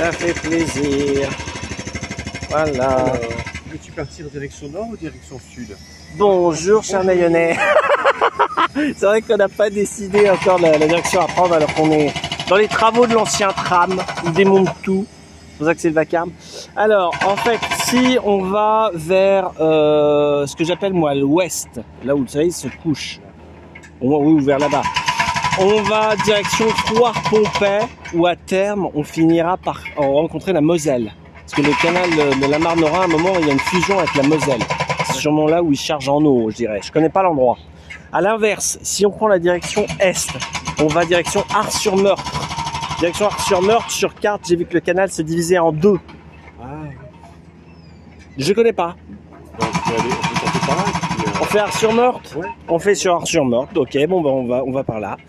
Ça fait plaisir. Voilà. Alors, veux-tu partir direction nord ou direction sud? Bonjour, cher Mayonnais. C'est vrai qu'on n'a pas décidé encore la direction à prendre alors qu'on est dans les travaux de l'ancien tram. Ils démontent tout. C'est pour ça que c'est le vacarme. Alors, en fait, si on va vers ce que j'appelle moi l'ouest, là où le soleil se couche, ou vers là-bas, on va direction Thouars-Pompey, où à terme, on finira par rencontrer la Moselle. Parce que le canal de la Marne-Rhin, à un moment, il y a une fusion avec la Moselle. C'est sûrement là où il charge en eau, je dirais. Je connais pas l'endroit. À l'inverse, si on prend la direction est, on va direction Ars-sur-Meurthe. Direction Ars-sur-Meurthe, sur carte, j'ai vu que le canal se divisait en deux. Ah. Je connais pas. Donc, on peut tenter par là. Puis, On fait Ars-sur-Meurthe? Ouais. On fait sur Ars-sur-Meurthe. Ok, bon, ben on va par là.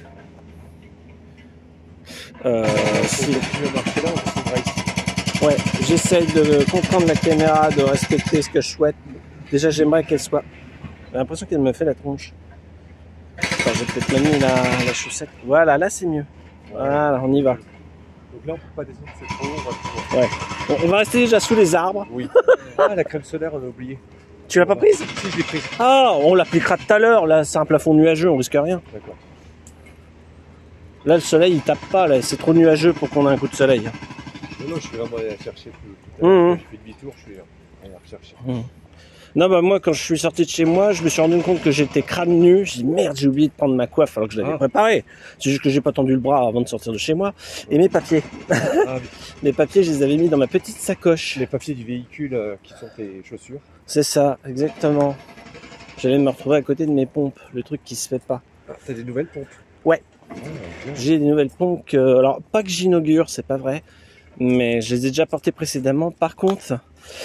Si tu veux marcher là, on se ici. Ouais, j'essaye de comprendre la caméra, de respecter ce que je souhaite. Déjà, j'aimerais qu'elle soit... J'ai l'impression qu'elle me fait la tronche. Attends, j'ai peut-être mis la chaussette. Voilà, là c'est mieux. Voilà, on y va. Donc là, on peut pas descendre, c'est trop haut, on va pouvoir. Ouais. Bon, on va rester déjà sous les arbres. Oui. Ah, la crème solaire, on a oublié. Tu l'as pas prise? Si, je l'ai prise. Ah, on l'appliquera tout à l'heure. Là, c'est un plafond nuageux, on risque rien. D'accord. Là, le soleil, il tape pas. Là, c'est trop nuageux pour qu'on ait un coup de soleil. Non, je suis vraiment allé la chercher tout à l'heure. Je fais demi-tour, je suis allé la rechercher. Non, bah moi, quand je suis sorti de chez moi, je me suis rendu compte que j'étais crâne nu. J'ai dit merde, j'ai oublié de prendre ma coiffe alors que je l'avais préparée. C'est juste que j'ai pas tendu le bras avant de sortir de chez moi. Et mes papiers. Ah, oui. Mes papiers, je les avais mis dans ma petite sacoche. Les papiers du véhicule qui sont tes chaussures. C'est ça, exactement. J'allais me retrouver à côté de mes pompes, le truc qui se fait pas. Ah, t'as des nouvelles pompes? Ouais. Ah, bien. J'ai des nouvelles pompes que, alors pas que j'inaugure, c'est pas vrai, mais je les ai déjà portées précédemment. Par contre,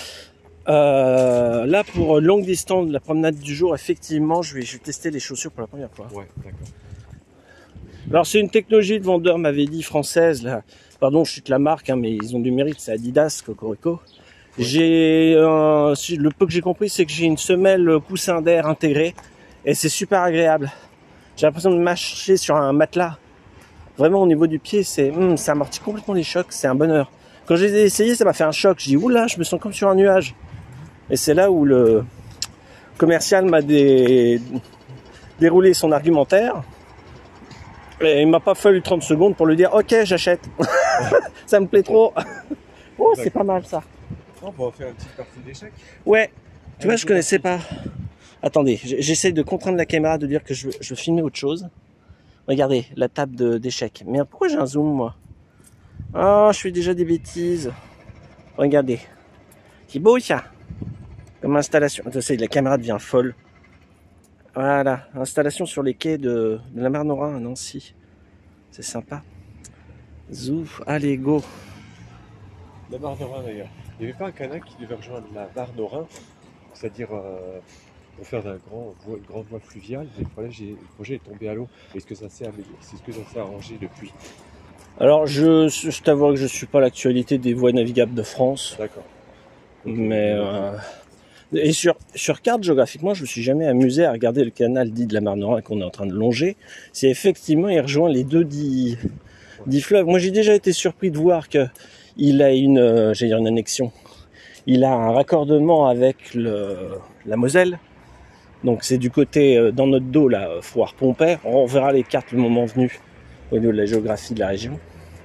là pour longue distance, la promenade du jour, effectivement, je vais tester les chaussures pour la première fois. Ouais, d'accord. Alors c'est une technologie, de vendeur m'avait dit, française, là. Pardon, je cite la marque, hein, mais ils ont du mérite, c'est Adidas, Cocorico. Ouais. Le peu que j'ai compris, c'est que j'ai une semelle coussin d'air intégrée et c'est super agréable. J'ai l'impression de marcher sur un matelas. Vraiment au niveau du pied, ça amortit complètement les chocs, c'est un bonheur. Quand je les ai essayés, ça m'a fait un choc. Je dis oula, je me sens comme sur un nuage. Et c'est là où le commercial m'a déroulé son argumentaire. Et il m'a pas fallu 30 secondes pour lui dire ok, j'achète. Ça me plaît trop. Oh, c'est pas mal ça. On va faire une petite partie d'échecs. Ouais. Tu vois, je connaissais pas. Attendez, j'essaie de contraindre la caméra de dire que je veux filmer autre chose. Regardez, la table d'échecs. Mais pourquoi j'ai un zoom, moi? Oh, je fais déjà des bêtises. Regardez. C'est beau, ça. Comme installation. Attends, la caméra devient folle. Voilà. Installation sur les quais de la Marne-Rhin à Nancy. C'est sympa. Zouf. Allez, go. La Marne-Rhin, d'ailleurs. Il n'y avait pas un canal qui devait rejoindre la Marne-Rhin, c'est-à-dire pour faire une grande voie fluviale. Le projet est tombé à l'eau. Est-ce que ça s'est arrangé depuis? Alors, je t'avoue que je suis pas l'actualité des voies navigables de France. D'accord. Mais et sur carte géographiquement, je me suis jamais amusé à regarder le canal dit de la Marne-Rhin qu'on est en train de longer. C'est effectivement, il rejoint les deux dits fleuves. Moi, j'ai déjà été surpris de voir que il a une annexion. Il a un raccordement avec la Moselle. Donc c'est du côté, dans notre dos, là, Thouars-Pompey. On verra les cartes le moment venu au niveau de la géographie de la région.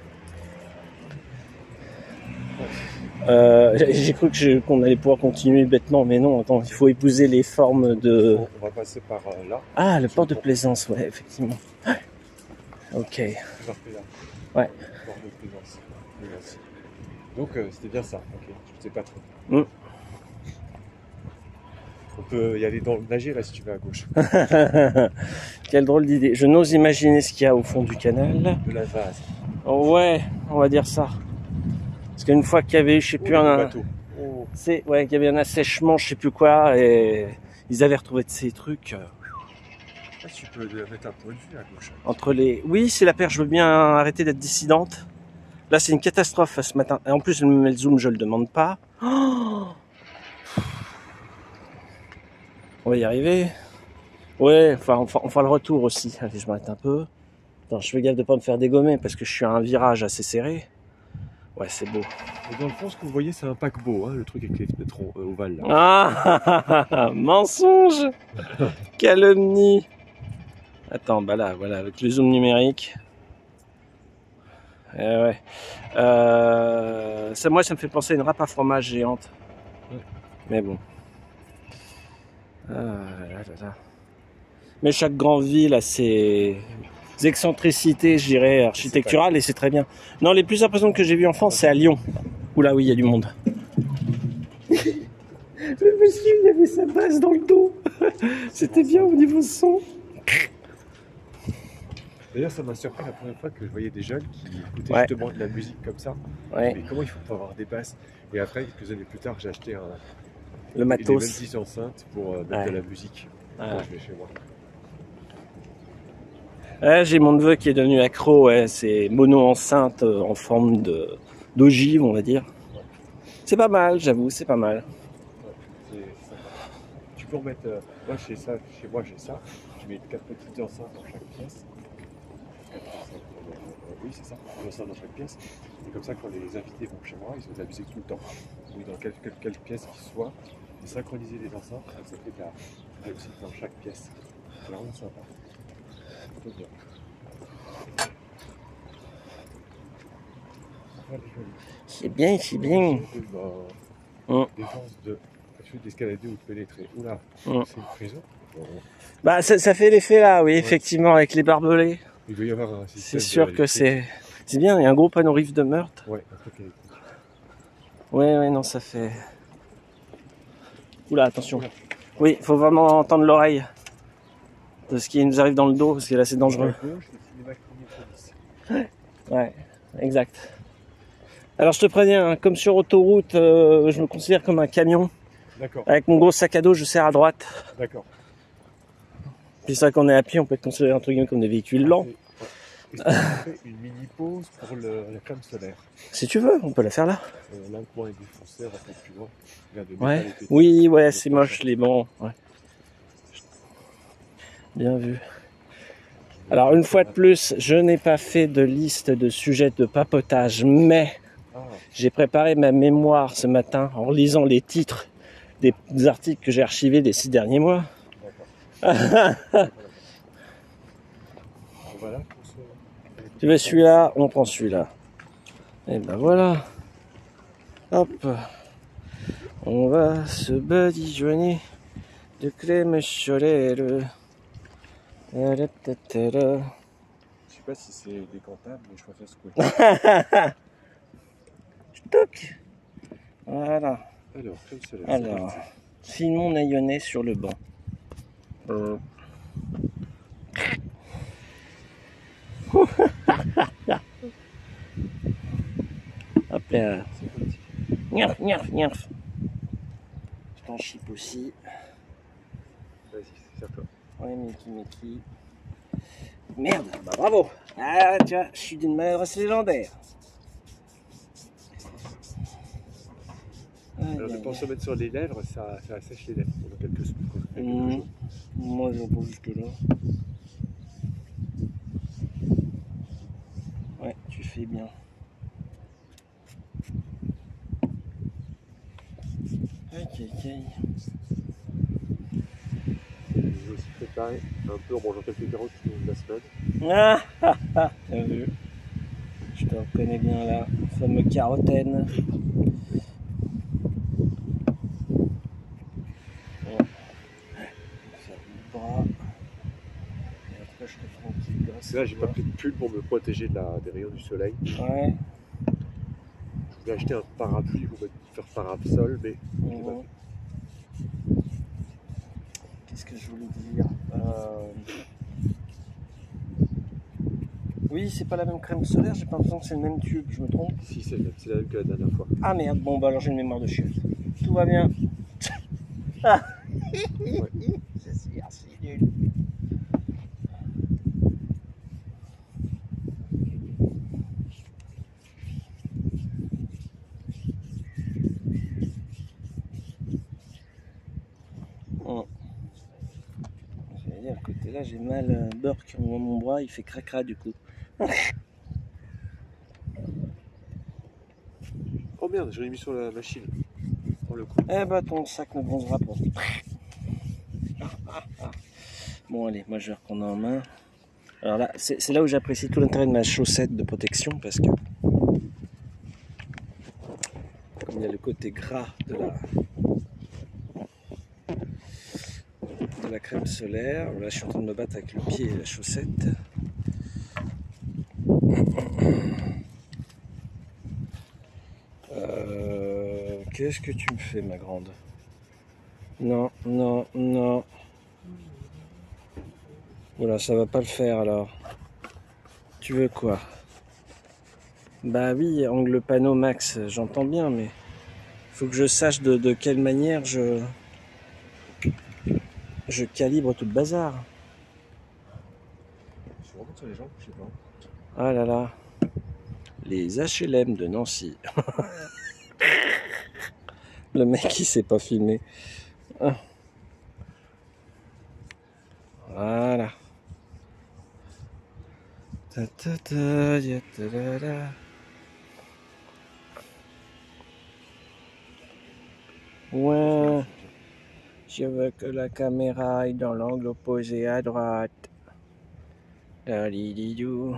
J'ai cru qu'on allait pouvoir continuer bêtement, mais non, attends, il faut épouser les formes de... On va passer par là. Ah, le port de Plaisance, ouais, effectivement. Ok. Là. Ouais. Port de Plaisance. Merci. Donc c'était bien ça, ok, je ne sais pas trop. On peut y aller nager là si tu veux à gauche. Quelle drôle d'idée. Je n'ose imaginer ce qu'il y a au fond du canal. De la vase. Ouais, on va dire ça. Parce qu'une fois qu'il y avait, je sais plus, un bateau. Oh. qu'il y avait un assèchement, je sais plus quoi, et ils avaient retrouvé de ces trucs. Là, tu peux mettre un point de vue à gauche. Entre les... Oui, c'est la paire, je veux bien arrêter d'être dissidente. Là, c'est une catastrophe ce matin. Et en plus, elle me met le zoom, je le demande pas. Oh, on va y arriver. Ouais, enfin, on fera le retour aussi. Allez, je m'arrête un peu. Attends, je fais gaffe de pas me faire dégommer parce que je suis à un virage assez serré. Ouais, c'est beau. Et dans le fond, ce que vous voyez, c'est un paquebot, hein, le truc avec les fenêtres ovales. Là. Ah, mensonge. Calomnie. Attends, bah là, voilà, avec le zoom numérique. Ouais. Ça, moi, ça me fait penser à une râpe à fromage géante. Ouais. Mais bon. Mais chaque grande ville a ses excentricités, je dirais, architecturales, et c'est très bien. Non, les plus impressionnantes que j'ai vues en France, c'est à Lyon. Oula, oui, il y a du monde. Le monsieur, il avait sa base dans le dos. C'était bien au niveau son. D'ailleurs, ça m'a surpris la première fois que je voyais des jeunes qui écoutaient Ouais. justement de la musique comme ça. Ouais. Mais comment il faut pour avoir des basses? Et après, quelques années plus tard, j'ai acheté Le une matos. 26 enceintes pour mettre Ouais. de la musique quand je vais chez moi. Ouais, j'ai mon neveu qui est devenu accro, ouais, c'est mono enceinte en forme d'ogive, on va dire. C'est pas mal, j'avoue, c'est pas mal. Ouais, c'est sympa. Tu peux remettre. Moi, chez moi, j'ai ça. Je mets 4 petites enceintes dans chaque pièce. 4 enceintes, oui, c'est ça. 4 enceintes dans chaque pièce. Et comme ça, quand les invités vont chez moi, ils ont de la musique tout le temps. Ou dans quelle pièce qu'ils soient, et synchroniser les enceintes, ça fait de la musique dans chaque pièce. C'est vraiment sympa. Plutôt bien. C'est bien, c'est bien. Défense d'escalader ou de pénétrer. Oula, c'est une prison. Bah, ça fait l'effet là, oui, effectivement, avec les barbelés. Il doit y avoir un système. C'est sûr que c'est bien, il y a un gros panneau rive de meurtre. Ouais, un truc électrique. Ouais, non, ça fait... Oula, attention. Oui, il faut vraiment entendre l'oreille de ce qui nous arrive dans le dos, parce que là, c'est dangereux. Ouais, exact. Alors, je te préviens, hein, comme sur autoroute, je me considère comme un camion. D'accord. Avec mon gros sac à dos, je serre à droite. D'accord. Puis c'est vrai qu'on est à pied, on peut être considéré entre guillemets comme des véhicules lents. Est-ce qu'on fait une mini pause pour la crème solaire? Si tu veux, on peut la faire là. Là, le coin est défoncé, on va faire plus loin. Ouais. Oui, ouais, c'est moche les bancs. Ouais. Bien vu. Alors une fois de plus, je n'ai pas fait de liste de sujets de papotage, mais j'ai préparé ma mémoire ce matin en lisant les titres des articles que j'ai archivés des 6 derniers mois. Voilà. Tu veux celui-là, on prend celui-là. Et ben voilà. Hop. On va se badigeonner de crème solaire. Je sais pas si c'est décantable, mais je préfère secouer. Toc. Voilà. Alors, crème solaire. Alors, Simon Naillonnet sur le banc. Hop là. Niarf, niarf, niarf. Je t'en chip aussi. Vas-y, c'est toi. Ouais, Mickey. Merde, bah bravo. Ah, tiens, je suis d'une maladresse légendaire. Alors, ne pas se mettre sur les lèvres, ça assèche les lèvres pendant quelques jours. Moi, je vais pas jusque là. Ouais, tu fais bien. Ok. Je vais aussi préparer un peu en mangeant quelques carottes tout au long de la semaine. Bien vu. Je te reconnais bien là, le fameux carotène. Et après, je te ferai une petite graisse. Là, j'ai pas pris de pull pour me protéger des rayons du soleil. Ouais. Je voulais acheter un parapluie pour faire parasol, mais Qu'est-ce que je voulais dire Oui, c'est pas la même crème solaire, j'ai pas l'impression que c'est le même tube, je me trompe? Si, c'est la même que la dernière fois. Ah merde, bon bah alors j'ai une mémoire de chiotte. Tout va bien. Ouais. C'est nul. J'allais dire, à côté là, j'ai mal Burke, mon bras il fait cracra du coup. Oh merde, je l'ai mis sur la machine. Oh le coup. Eh bah ton sac ne bronzera pas. Bon allez, moi je vais reprendre en main. Alors là, c'est là où j'apprécie tout l'intérêt de ma chaussette de protection parce que comme il y a le côté gras de la crème solaire, là je suis en train de me battre avec le pied et la chaussette. Qu'est-ce que tu me fais ma grande? Non, non, non. Voilà, ça va pas le faire alors. Tu veux quoi? Bah oui, angle panneau max, j'entends bien, mais faut que je sache de quelle manière je calibre tout le bazar. Je suis vraiment sur les jambes, je sais pas. Ah là là. Les HLM de Nancy. Le mec il s'est pas filmé. Ah. Voilà. Ta ta ta, ya ta la la. Ouais. Je veux que la caméra aille dans l'angle opposé à droite. Dalididou.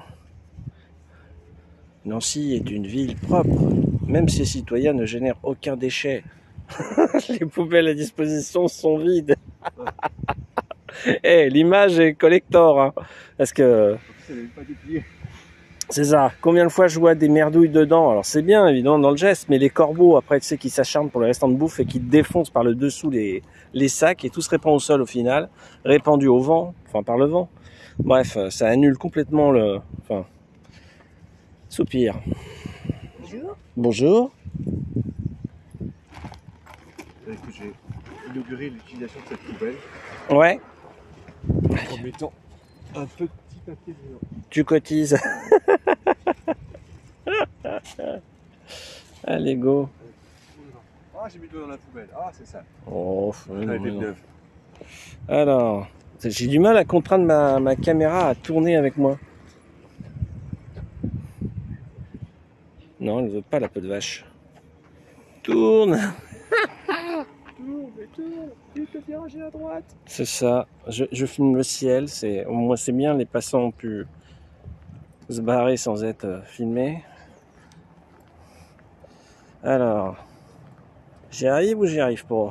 Nancy est une ville propre. Même ses citoyens ne génèrent aucun déchet. Les poubelles à disposition sont vides. Eh, l'image est collector, hein. Parce que c'est ça. Combien de fois je vois des merdouilles dedans? Alors c'est bien évidemment dans le geste, mais les corbeaux après tu sais qui s'acharnent pour le restant de bouffe et qui défoncent par le dessous les sacs et tout se répand au sol au final, répandu au vent, enfin par le vent. Bref, ça annule complètement le. Enfin. Soupir. Bonjour. Bonjour. Écoute, j'ai inauguré l'utilisation de cette poubelle Ouais. en mettant un petit papier dedans. Tu cotises. Allez, go. Ah, j'ai mis le doigt dans la poubelle. Ah, c'est ça. Oh, Elle était neuve. alors, j'ai du mal à contraindre ma caméra à tourner avec moi. Non, elle ne veut pas la peau de vache. Tourne. Tourne, il te diriger à droite. C'est ça. Je filme le ciel. Au moins c'est bien. Les passants ont pu se barrer sans être filmés. Alors, j'y arrive ou j'y arrive pas?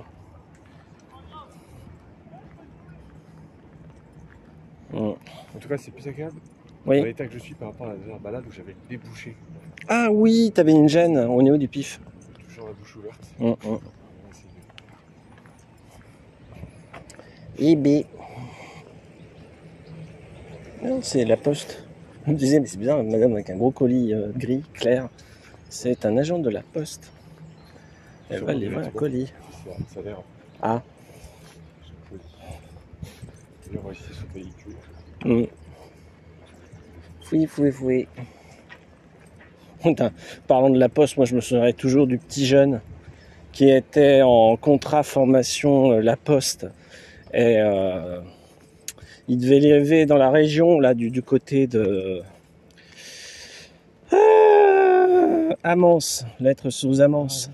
En tout cas, c'est plus agréable. Oui. Dans l'état que je suis par rapport à la dernière balade où j'avais le débouché. Ah oui, t'avais une gêne au niveau du pif. Toujours la bouche ouverte. Et B. Non, c'est la poste. Je me disais, mais c'est bizarre, madame avec un gros colis gris, clair. C'est un agent de la poste. Elle va livrer un colis. Ça a l'air. Ah. Et on va essayer ce véhicule. Fouille. Putain, parlant de la poste, moi je me souviendrai toujours du petit jeune qui était en contrat formation La Poste. Et il devait lever dans la région, là, du côté de Amance, l'être sous Amance.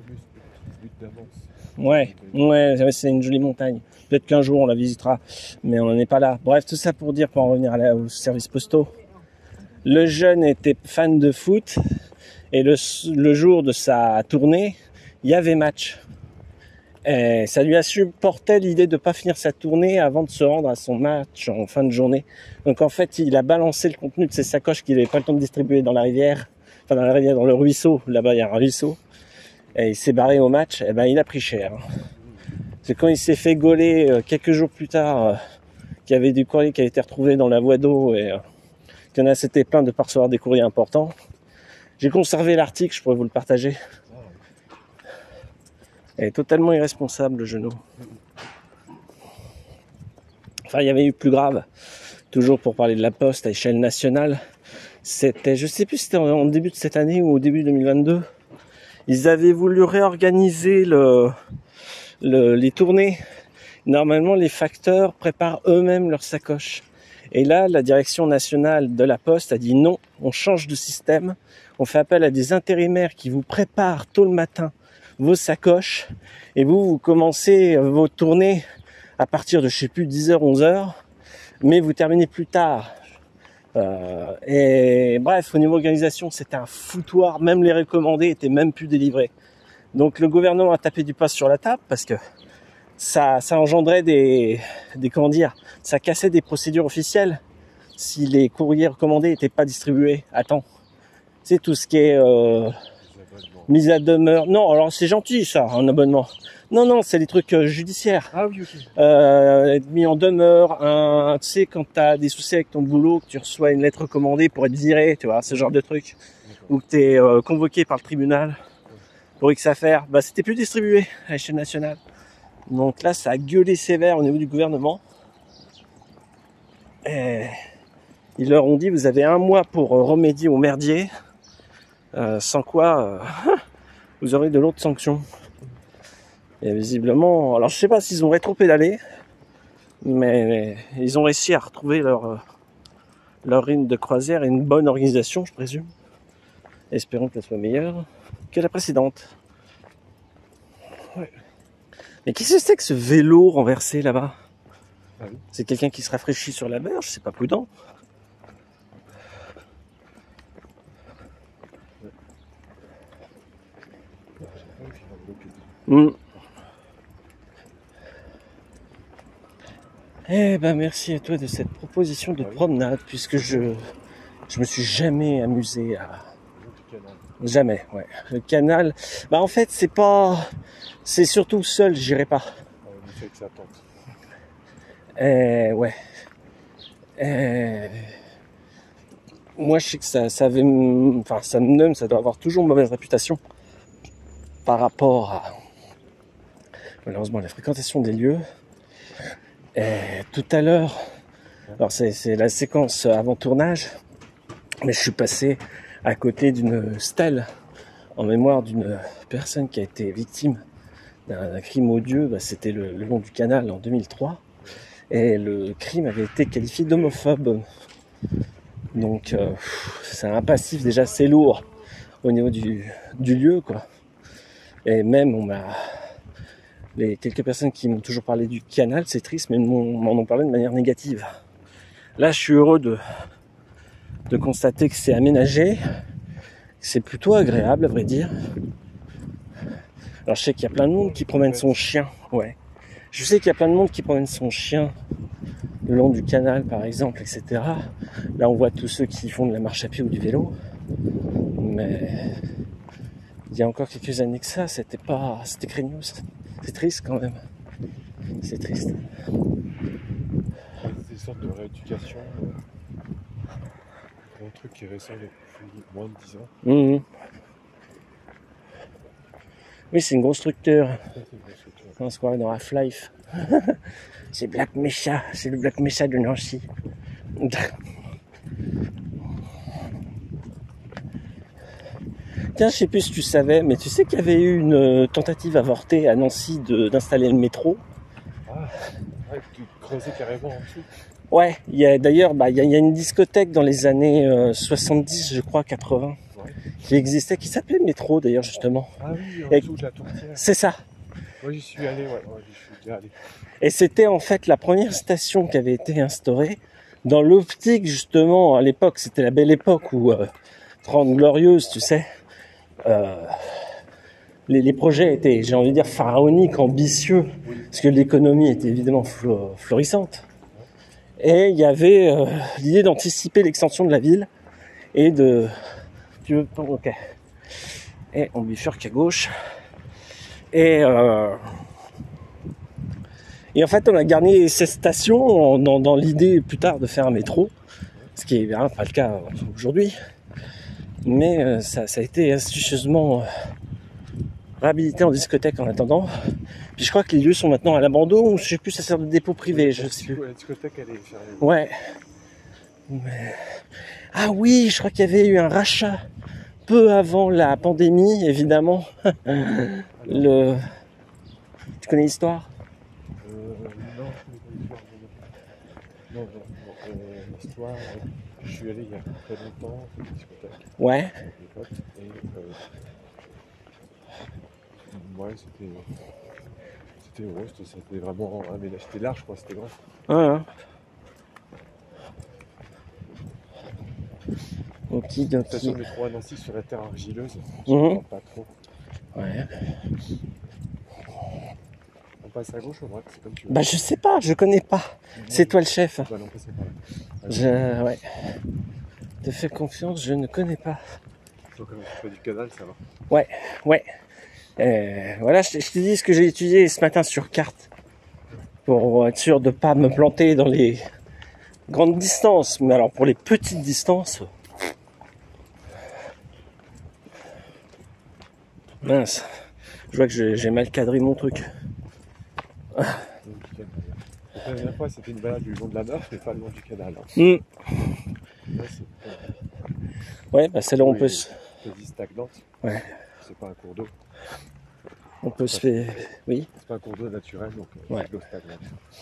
Ouais, c'est une jolie montagne. Peut-être qu'un jour on la visitera, mais on n'en est pas là. Bref, tout ça pour dire, pour en revenir aux services postaux. Le jeune était fan de foot et le jour de sa tournée, il y avait match. Et ça lui a supporté l'idée de ne pas finir sa tournée avant de se rendre à son match en fin de journée. Donc en fait, il a balancé le contenu de ses sacoches qu'il n'avait pas le temps de distribuer dans la rivière. Enfin dans la rivière, dans le ruisseau. Là-bas, il y a un ruisseau. Et il s'est barré au match. Et ben, il a pris cher. C'est quand il s'est fait gauler quelques jours plus tard qu'il y avait du courrier qui a été retrouvé dans la voie d'eau et qu'il y en a s'était plaint de ne pas recevoir des courriers importants. J'ai conservé l'article, je pourrais vous le partager. Elle est totalement irresponsable, le genou. Enfin, il y avait eu plus grave. Toujours pour parler de la Poste à échelle nationale. C'était, je sais plus si c'était en début de cette année ou au début 2022. Ils avaient voulu réorganiser les tournées. Normalement, les facteurs préparent eux-mêmes leurs sacoches. Et là, la direction nationale de la Poste a dit non, on change de système. On fait appel à des intérimaires qui vous préparent tôt le matin vos sacoches et vous commencez vos tournées à partir de, je sais plus, 10h, 11h, mais vous terminez plus tard. Et bref, au niveau organisation, c'était un foutoir. Même les recommandés étaient même plus délivrés. Donc le gouvernement a tapé du poing sur la table parce que ça engendrait comment dire, ça cassait des procédures officielles si les courriers recommandés n'étaient pas distribués à temps. C'est tout ce qui est mise à demeure. Non, alors c'est gentil ça, un abonnement. Non, c'est des trucs judiciaires. Ah oui, ok. Être mis en demeure, tu sais, quand t'as des soucis avec ton boulot, que tu reçois une lettre recommandée pour être viré, tu vois, ce genre de truc. Ou que t'es convoqué par le tribunal pour X affaires, bah c'était plus distribué à l'échelle nationale. Donc là, ça a gueulé sévère au niveau du gouvernement. Et ils leur ont dit, vous avez 1 mois pour remédier au merdier, sans quoi vous aurez de lourdes sanctions. Et visiblement, alors je sais pas s'ils ont rétro-pédalé, mais ils ont réussi à retrouver leur rythme de croisière et une bonne organisation, je présume. Espérons qu'elle soit meilleure que la précédente. Ouais. Mais qu'est-ce que c'est que ce vélo renversé là-bas? Ah oui. C'est quelqu'un qui se rafraîchit sur la berge, c'est pas prudent. Eh ben merci à toi de cette proposition de promenade, puisque je me suis jamais amusé à... Jamais, ouais. Le canal, bah en fait c'est surtout seul, j'irai pas. Ouais. Moi je sais que ça doit avoir toujours une mauvaise réputation par rapport à, malheureusement, la fréquentation des lieux. Et tout à l'heure, alors c'est la séquence avant tournage, mais je suis passé à côté d'une stèle en mémoire d'une personne qui a été victime d'un crime odieux. Bah, c'était le long du canal en 2003, et le crime avait été qualifié d'homophobe. Donc c'est un passif déjà assez lourd au niveau du lieu, quoi. Et même les quelques personnes qui m'ont toujours parlé du canal, c'est triste, mais m'en ont parlé de manière négative. Là, je suis heureux de constater que c'est aménagé. C'est plutôt agréable, à vrai dire. Alors, je sais qu'il y a plein de monde qui promène son chien. Ouais. Je sais qu'il y a plein de monde qui promène son chien le long du canal, par exemple, etc. Là, on voit tous ceux qui font de la marche à pied ou du vélo. Mais il y a encore quelques années que ça, c'était craignos. C'est triste quand même. C'est triste. C'est une sorte de rééducation. Un truc qui est récent depuis moins de 10 ans. Mmh. Oui, c'est une grosse structure. On se croirait dans Half-Life. C'est Black Mesa, c'est le Black Mesa de Nancy. Tiens, je sais plus si tu savais, mais tu sais qu'il y avait eu une tentative avortée à Nancy d'installer le métro. Ah, ouais, de creuser carrément en dessous. Ouais, il y a d'ailleurs, il y a une discothèque dans les années 70, je crois, 80, ouais, qui existait, qui s'appelait Métro d'ailleurs, justement. Ah oui, en dessous de la tourtière. C'est ça. Moi, j'y suis allé, ouais, j'y suis déjà allé. Et c'était en fait la première station qui avait été instaurée dans l'optique, justement, à l'époque, c'était la belle époque où 30 glorieuses, tu sais, les projets étaient, j'ai envie de dire, pharaoniques, ambitieux, parce que l'économie était évidemment florissante. Et il y avait l'idée d'anticiper l'extension de la ville et de... Tu veux... Ok. Et on bifurque à gauche. Et en fait, on a gardé cette station dans l'idée plus tard de faire un métro, ce qui n'est pas le cas aujourd'hui. Mais ça a été astucieusement réhabilité en discothèque en attendant. Puis je crois que les lieux sont maintenant à l'abandon, ou je sais plus, ça sert de dépôt privé, je sais plus. La discothèque, elle est fermée. Ouais. Mais... Ah oui, je crois qu'il y avait eu un rachat peu avant la pandémie, évidemment. Tu connais l'histoire? Non, l'histoire, Je suis allé il y a très longtemps, à une discothèque Ouais. avec mes potes, et ouais, c'était heureux, c'était vraiment un ménage, c'était large, quoi, c'était grand. Ouais. Ok, donc. Station de métro à Nancy sur la terre argileuse, je Mhm. comprends pas trop. Ouais. On passe à gauche ou à droite, c'est comme tu veux. Bah je sais pas, je connais pas. C'est toi le chef. Bah non, passez par là. Ouais. Te fais confiance, je ne connais pas. Donc, quand tu fais du canal, ça va. Ouais. Voilà, je te dis ce que j'ai étudié ce matin sur carte. Pour être sûr de pas me planter dans les grandes distances. Mais alors pour les petites distances... Mince. Je vois que j'ai mal cadré mon truc. La dernière fois, c'était une balade du long de la Meurthe, mais pas le long du canal. Hein. Mm. Là, c'est Ouais, bah celle-là on oui, peut se... quasi stagnante. Ouais. C'est pas un cours d'eau. On peut se faire... Oui. C'est pas un cours d'eau naturel, donc Ouais. c'est de l'eau stagnante.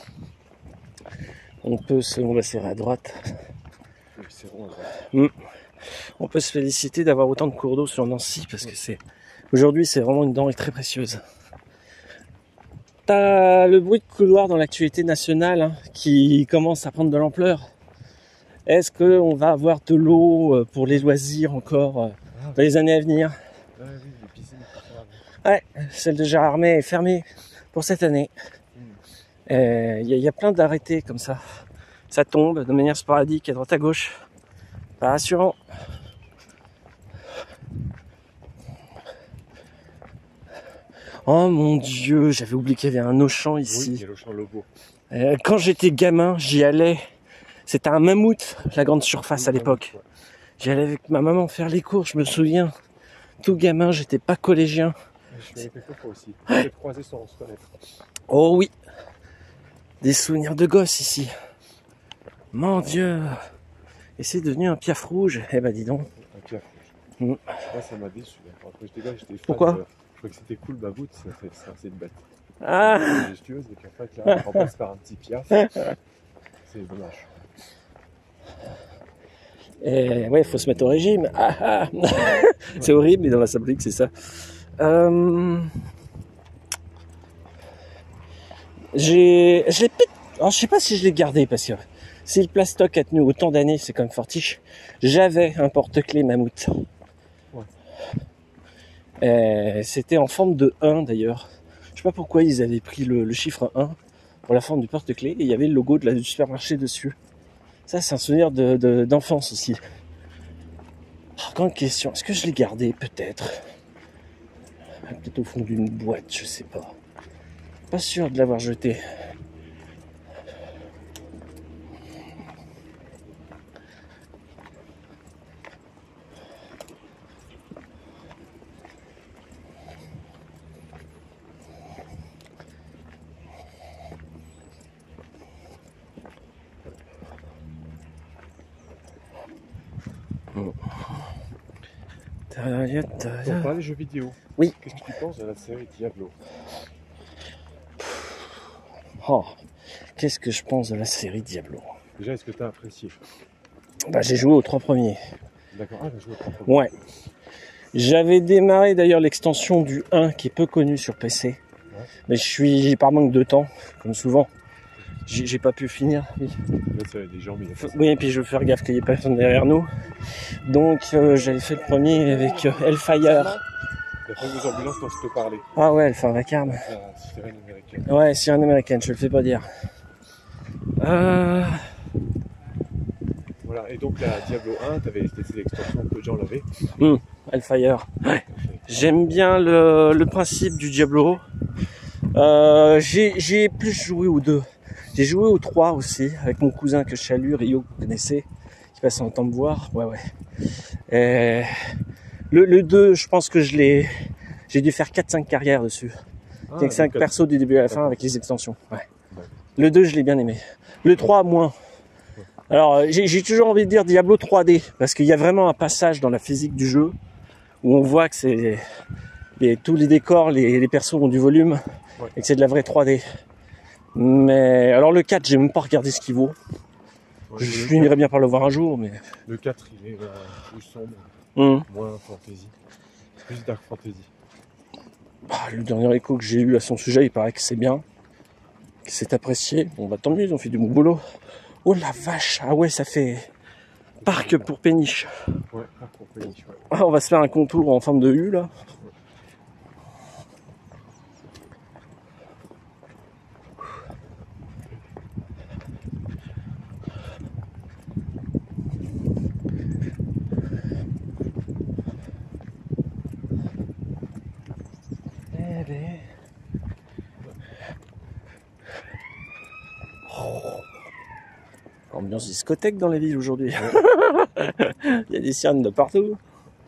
On va serrer à droite. Oui, c'est rond à droite. On peut se féliciter d'avoir autant de cours d'eau sur Nancy parce que aujourd'hui c'est vraiment une denrée très précieuse. T'as le bruit de couloir dans l'actualité nationale hein, qui commence à prendre de l'ampleur. Est-ce qu'on va avoir de l'eau pour les loisirs encore dans les années à venir? Oui, les piscines qui sont Ouais, celle de Gérardmer est fermée pour cette année. Il y a plein d'arrêtés comme ça. Ça tombe de manière sporadique à droite à gauche. Pas rassurant. Oh mon Dieu, j'avais oublié qu'il y avait un Auchan ici. Oui, il y a l'Auchan Lobo. Quand j'étais gamin, j'y allais. C'était un mammouth, la grande surface à l'époque. Ouais. J'y allais avec ma maman faire les cours, je me souviens. Tout gamin, j'étais pas collégien. Je suis allé quelques fois aussi. On s'est croisés sans se connaître. Oh oui, des souvenirs de gosse ici. Mon Dieu. Et c'est devenu un piaf rouge. Eh ben dis donc. Un piaf rouge. Mm. Moi, ça m'a déçu. Quand j'étais gars, j'étais fan. Pourquoi Je trouvais que c'était cool, Mammouth, c'est une bête. Ah, C'est gestueuse, et qu'en fait, là, on remplace par un petit piaf. C'est dommage. et ouais, faut se mettre au régime. Ah. C'est horrible, mais dans la symbolique, c'est ça. Je l'ai peut-être... Alors, je sais pas si je l'ai gardé, parce que si le plastoc a tenu autant d'années, c'est quand même fortiche. J'avais un porte-clés mammouth. Ouais. C'était en forme de 1 d'ailleurs. Je sais pas pourquoi ils avaient pris le chiffre 1 pour la forme du porte-clés et il y avait le logo du supermarché dessus. Ça, c'est un souvenir d'enfance aussi. Grande question, est-ce que je l'ai gardé? Peut-être. Peut-être au fond d'une boîte, je sais pas. Pas sûr de l'avoir jeté. On parle des jeux vidéo. Oui. Qu'est-ce que tu penses de la série Diablo? Oh, qu'est-ce que je pense de la série Diablo? Déjà, est-ce que tu as apprécié? Bah, j'ai joué aux 3 premiers. D'accord, ah, t'as joué au 3 Ouais. J'avais démarré d'ailleurs l'extension du 1 qui est peu connu sur PC. Ouais. Mais j'ai par manque de temps, comme souvent. J'ai pas pu finir. Oui. Là, ça avait des gens, mais oui, et puis je veux faire gaffe qu'il n'y ait personne derrière nous. Donc j'avais fait le premier avec Hellfire. La fameuse ambulance dont je te parlais. Ah ouais, elle fait un vacarme. La sirène américaine. Ouais, sirène américaine, je le fais pas dire. Voilà, et donc la Diablo 1, t'avais testé l'extension, peu de gens l'avaient. Hellfire. Ouais. J'aime bien le principe du Diablo. J'ai plus joué aux 2. J'ai joué aux 3 aussi, avec mon cousin que je salue, Rio, que vous connaissez, qui passe en temps me voir. Ouais. Et le 2, je pense que j'ai dû faire 4-5 carrières dessus. 5 persos du début à la fin avec les extensions. Ouais. Le 2, je l'ai bien aimé. Le 3, moins. Alors, j'ai toujours envie de dire Diablo 3D, parce qu'il y a vraiment un passage dans la physique du jeu, où on voit que c'est tous les décors, les persos ont du volume, et que c'est de la vraie 3D. Mais alors le 4, j'ai même pas regardé ce qu'il vaut. Ouais, Je le finirais bien par le voir un jour, mais... Le 4, il est plus sombre, Hum. moins fantasy. Plus dark fantasy. Bah, le dernier écho que j'ai eu à son sujet, il paraît que c'est bien, que c'est apprécié. Bon bah tant mieux, ils ont fait du bon boulot. Oh la vache, ah ouais, ça fait parc pour péniche. Ouais, parc pour péniche, ouais. Ah, on va se faire un contour en forme de U là. Ambiance discothèque dans les villes aujourd'hui. Il y a des sirènes de partout.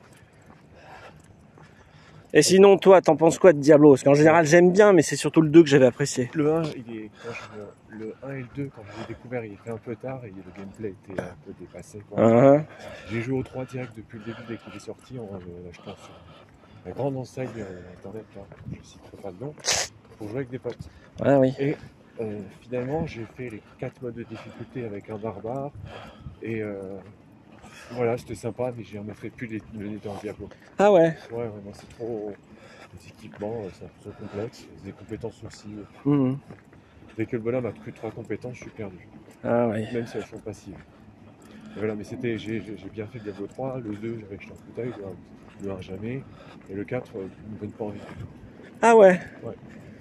Et sinon, toi, t'en penses quoi de Diablo? Parce qu'en général, j'aime bien, mais c'est surtout le 2 que j'avais apprécié. Le 1, le 1 et le 2, quand je l'ai découvert, il était un peu tard et le gameplay était un peu dépassé, quoi. J'ai joué au 3 direct depuis le début dès qu'il est sorti, en achetant sur la grande enseigne internet, là, je ne citerai pas de nom, pour jouer avec des potes. Ah oui. Et finalement, j'ai fait les 4 modes de difficulté avec un barbare. Et voilà, c'était sympa, mais je ne remettrai plus le nez dans le Diablo. Ah ouais. Ouais, vraiment, c'est trop. Les équipements, c'est un peu trop complexe. Les compétences aussi. Mmh. Dès que le bonhomme a plus de 3 compétences, je suis perdu. Ah ouais. Même si elles sont passives. Et voilà, mais j'ai bien fait le Diablo 3, le 2, j'avais jeté un coup d'œil, le 1 jamais, et le 4, il ne me donne pas envie du tout. Ah ouais. Ouais.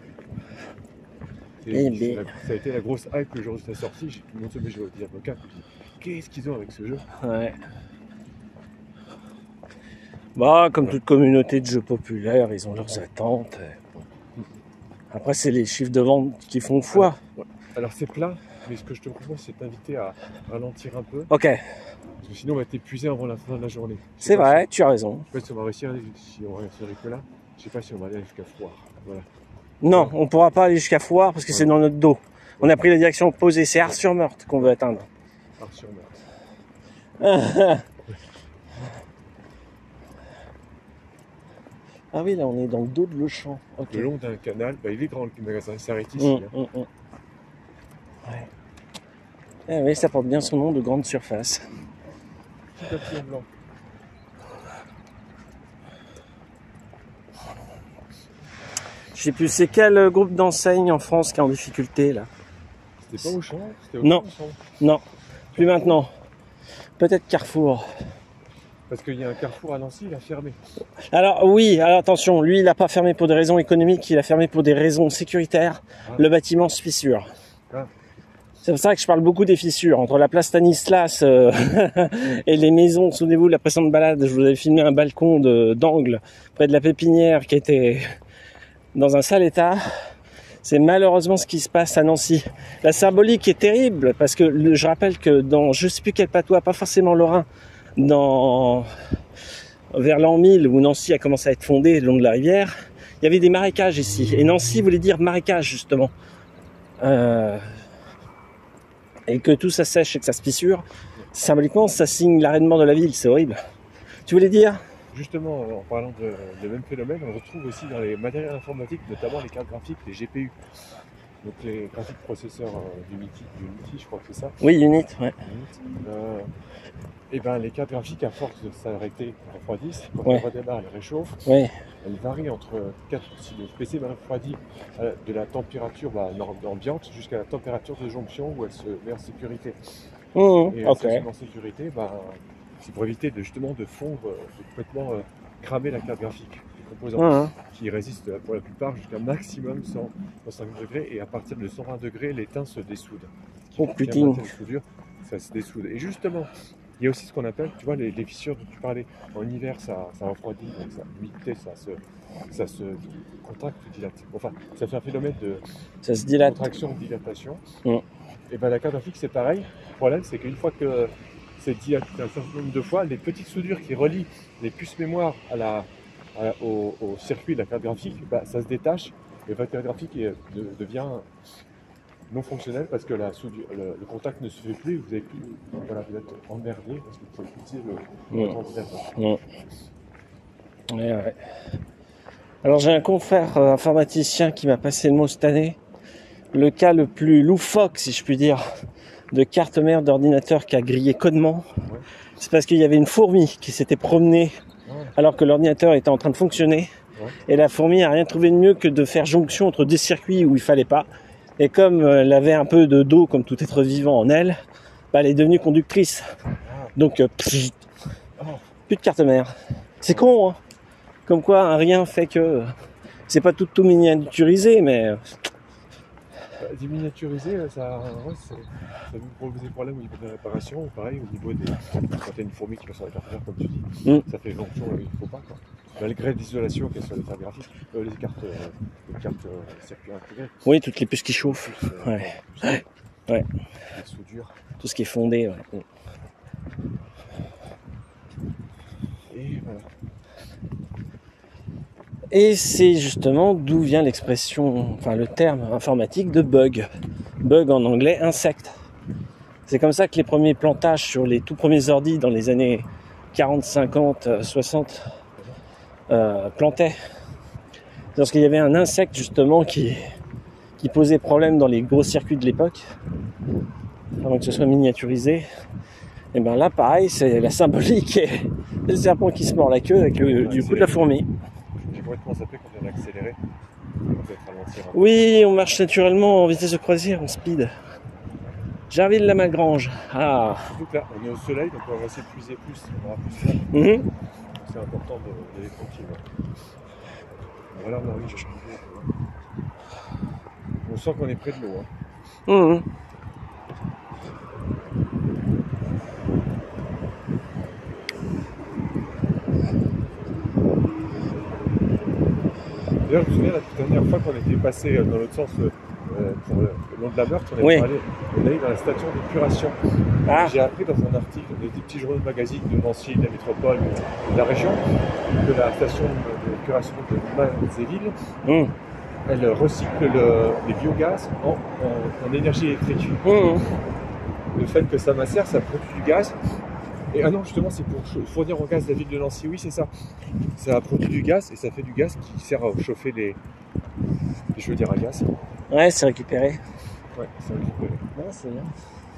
Et ça a été la grosse hype le jour de sa sortie. J'ai tout le monde se met au Diablo 4. Je me dis, qu'est-ce qu'ils ont avec ce jeu? Ouais. Bah, comme toute communauté de jeux populaires, ils ont leurs attentes. Après, c'est les chiffres de vente qui font foi. Alors c'est plat, mais ce que je te propose, c'est t'inviter à ralentir un peu. Ok. Parce que sinon, on va t'épuiser avant la fin de la journée. C'est vrai, tu as raison. Je sais pas si on va réussir, si on va réussir que là. Je sais pas si on va aller jusqu'à Foire. Voilà. Non, on pourra pas aller jusqu'à Foire parce que c'est dans notre dos. On a pris la direction opposée, c'est Ars-sur-Meurthe qu'on veut atteindre. Ars-sur-Meurthe. Ah oui, là on est dans le dos de Lechamp. Okay. Le long d'un canal, bah, il est grand le magasin, il s'arrête ici. Ouais. Eh oui, ça porte bien son nom de grande surface. Petit papillon blanc. Je sais plus, c'est quel groupe d'enseignes en France qui est en difficulté là? C'était pas Auchan? Non, non, plus maintenant. Peut-être Carrefour. Parce qu'il y a un Carrefour à Nancy, il a fermé. Alors oui, alors attention, lui il n'a pas fermé pour des raisons économiques, il a fermé pour des raisons sécuritaires. Ah. Le bâtiment se fissure. Ah. C'est pour ça que je parle beaucoup des fissures. Entre la place Stanislas et les maisons, souvenez-vous, la précédente balade, je vous avais filmé un balcon d'angle près de la pépinière qui était dans un sale état. C'est malheureusement ce qui se passe à Nancy. La symbolique est terrible parce que je rappelle que dans je sais plus quel patois, pas forcément lorrain, vers l'an 1000 où Nancy a commencé à être fondée le long de la rivière, il y avait des marécages ici. Et Nancy voulait dire marécage justement. Et que tout ça sèche et que ça se fissure, symboliquement ça signe l'arrêt de mort de la ville, c'est horrible. Tu voulais dire? Justement, en parlant de même phénomène, on retrouve aussi dans les matériels informatiques, notamment les cartes graphiques, les GPU. Donc les graphiques processeurs d'Unity, je crois que c'est ça. Oui, Unit, ouais. Et ben les cartes graphiques, à force de s'arrêter, refroidissent. Quand on redémarre, elles réchauffent. Ouais. Elles varient entre 4, si le PC refroidit de la température ambiante jusqu'à la température de jonction où elle se met en sécurité. Et elle se met en sécurité, c'est pour éviter justement de fondre, de complètement cramer la carte graphique. Composants qui résistent pour la plupart jusqu'à maximum 105 degrés et à partir de 120 degrés l'étain se dessoude. Oh putain. Ça se dessoude. Et justement, il y a aussi ce qu'on appelle, tu vois, les fissures dont tu parlais. En hiver, ça refroidit, donc l'humidité, ça se contracte ou dilate. Enfin, ça fait un phénomène de contraction-dilatation. Et ben la carte graphique, c'est pareil. Le problème, c'est qu'une fois que c'est dilaté un certain nombre de fois, les petites soudures qui relient les puces mémoire au circuit de la carte graphique, ça se détache et votre carte graphique devient non fonctionnel parce que le contact ne se fait plus, vous êtes emmerdé parce que vous pouvez utiliser le ventilateur. Ouais. Alors j'ai un confrère informaticien qui m'a passé le mot cette année. Le cas le plus loufoque, si je puis dire, de carte mère d'ordinateur qui a grillé codement. Ouais. C'est parce qu'il y avait une fourmi qui s'était promenée alors que l'ordinateur était en train de fonctionner. Ouais. Et la fourmi a rien trouvé de mieux que de faire jonction entre des circuits où il fallait pas. Et comme elle avait un peu d'eau, comme tout être vivant en elle, bah, elle est devenue conductrice. Donc, plus de carte mère. C'est con, hein. Comme quoi, un rien fait que... C'est pas tout miniaturisé, mais... Déminiaturiser, ça peut poser des problèmes au niveau des réparations, ou pareil, au niveau des... Quand t'as une fourmi qui passe sur la carte mère, comme tu dis, ça fait jonction, il faut pas, quoi. Malgré l'isolation qu'il y a sur les cartes graphiques, les cartes circuits intégrés. Oui, toutes les puces qui chauffent. Ouais. Ouais. La soudure. Tout ce qui est fondé, ouais. Et voilà. Et c'est justement d'où vient l'expression, enfin le terme informatique de bug. Bug en anglais, insecte. C'est comme ça que les premiers plantages sur les tout premiers ordi dans les années 40, 50, 60 plantaient. Lorsqu'il y avait un insecte justement qui posait problème dans les gros circuits de l'époque, avant que ce soit miniaturisé, et bien là pareil, c'est la symbolique et le serpent qui se mord la queue avec du coup de la fourmi. J'ai complètement zappé qu'on vient d'accélérer. On va peut-être ralentir un peu. Oui, on marche naturellement en vitesse de croisière, en speed. Jarville-la-Malgrange. Ah. Donc là, on est au soleil, donc on va essayer de puiser plus. On aura plus de flamme. C'est important d'aller tranquille. Voilà, on arrive. On sent qu'on est près de l'eau. Hein. D'ailleurs, je me souviens, la toute dernière fois qu'on était passé dans l'autre sens pour le long de la Meurthe, on est allé dans la station d'épuration. J'ai appris dans un article des petits journaux de magazine de Nancy, de la métropole, de la région, que la station d'épuration de Mazéville, elle recycle les biogaz en énergie électrique. Le fait que ça macère, ça produit du gaz. Et non, justement, c'est pour fournir en gaz la ville de Nancy. Oui, c'est ça. Ça produit du gaz et ça fait du gaz qui sert à chauffer les chaudières à gaz. Ouais, c'est récupéré. Ouais, c'est récupéré. Ouais, c'est bien.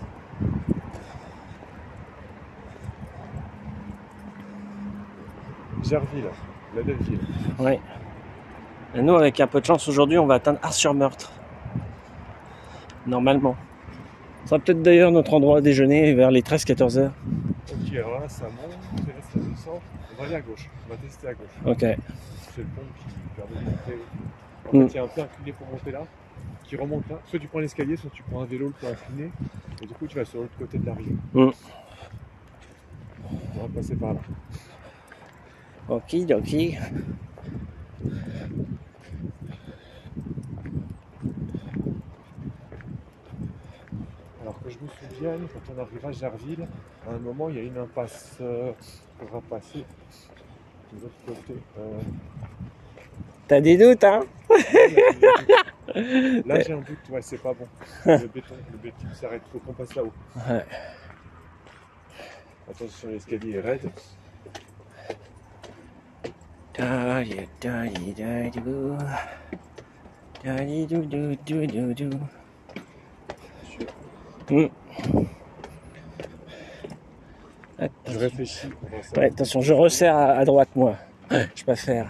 Gerville, la belle ville. Ouais. Et nous, avec un peu de chance, aujourd'hui, on va atteindre Ars-sur-Meurthe. Normalement. Ce sera peut-être d'ailleurs notre endroit à déjeuner vers les 13-14 heures. Ok, alors là, ça monte, là, ça descend. On va aller à gauche. On va tester à gauche. Ok. C'est le pont qui permet de monter. En fait, il y a un peu incliné pour monter là, qui remonte là. Soit tu prends l'escalier, soit tu prends un vélo le peu incliné. Et du coup, tu vas sur l'autre côté de la rive. On va passer par là. Ok. Alors que je me souvienne, quand on arrive à Gerville, à un moment, il y a une impasse qu'on va passer de l'autre côté. T'as des doutes, hein? Là, j'ai un doute, ouais, c'est pas bon. Le béton s'arrête, faut qu'on passe là-haut. Ouais. Attention, l'escalier est raide. Je réfléchis. Ouais, attention, je resserre à droite, moi. Je préfère.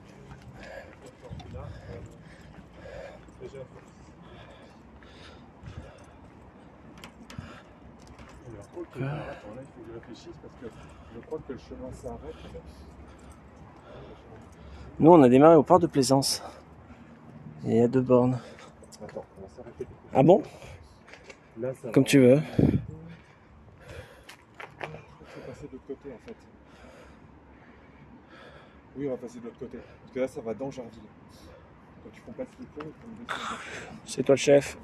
Là, il faut que je réfléchisse parce que je crois que le chemin s'arrête. Nous, on a démarré au port de Plaisance. Et il y a 2 bornes. Attends, on va s'arrêter. Ah bon? Là, ça comme va. tu veux. Il faut passer de l'autre côté en fait. Oui, on va passer de l'autre côté. Parce que là, ça va dans Jarville. Quand tu passes le pont, il faut me descendre. C'est toi le chef.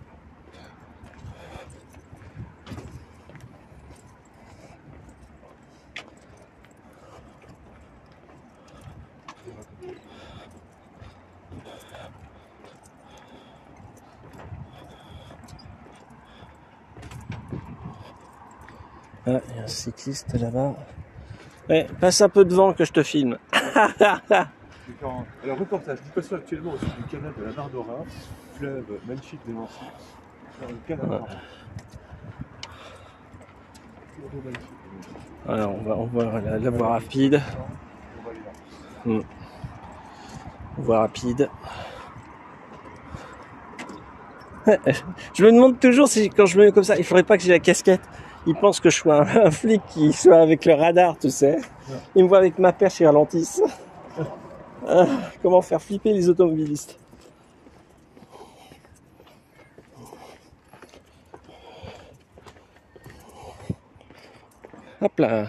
Ah, il y a un cycliste là-bas. Ouais, passe un peu devant que je te filme. Alors, reportage, nous passons actuellement au sud du canal de la Mare d'Orin, fleuve magnifique de Nancy, sur le canal. Alors, on va la voie rapide. Voie rapide. Je me demande toujours si quand je me mets comme ça, il faudrait pas que j'ai la casquette. Ils pensent que je sois un flic qui soit avec le radar, tu sais. Ils me voient avec ma perche et ralentissent. Comment faire flipper les automobilistes. Hop là.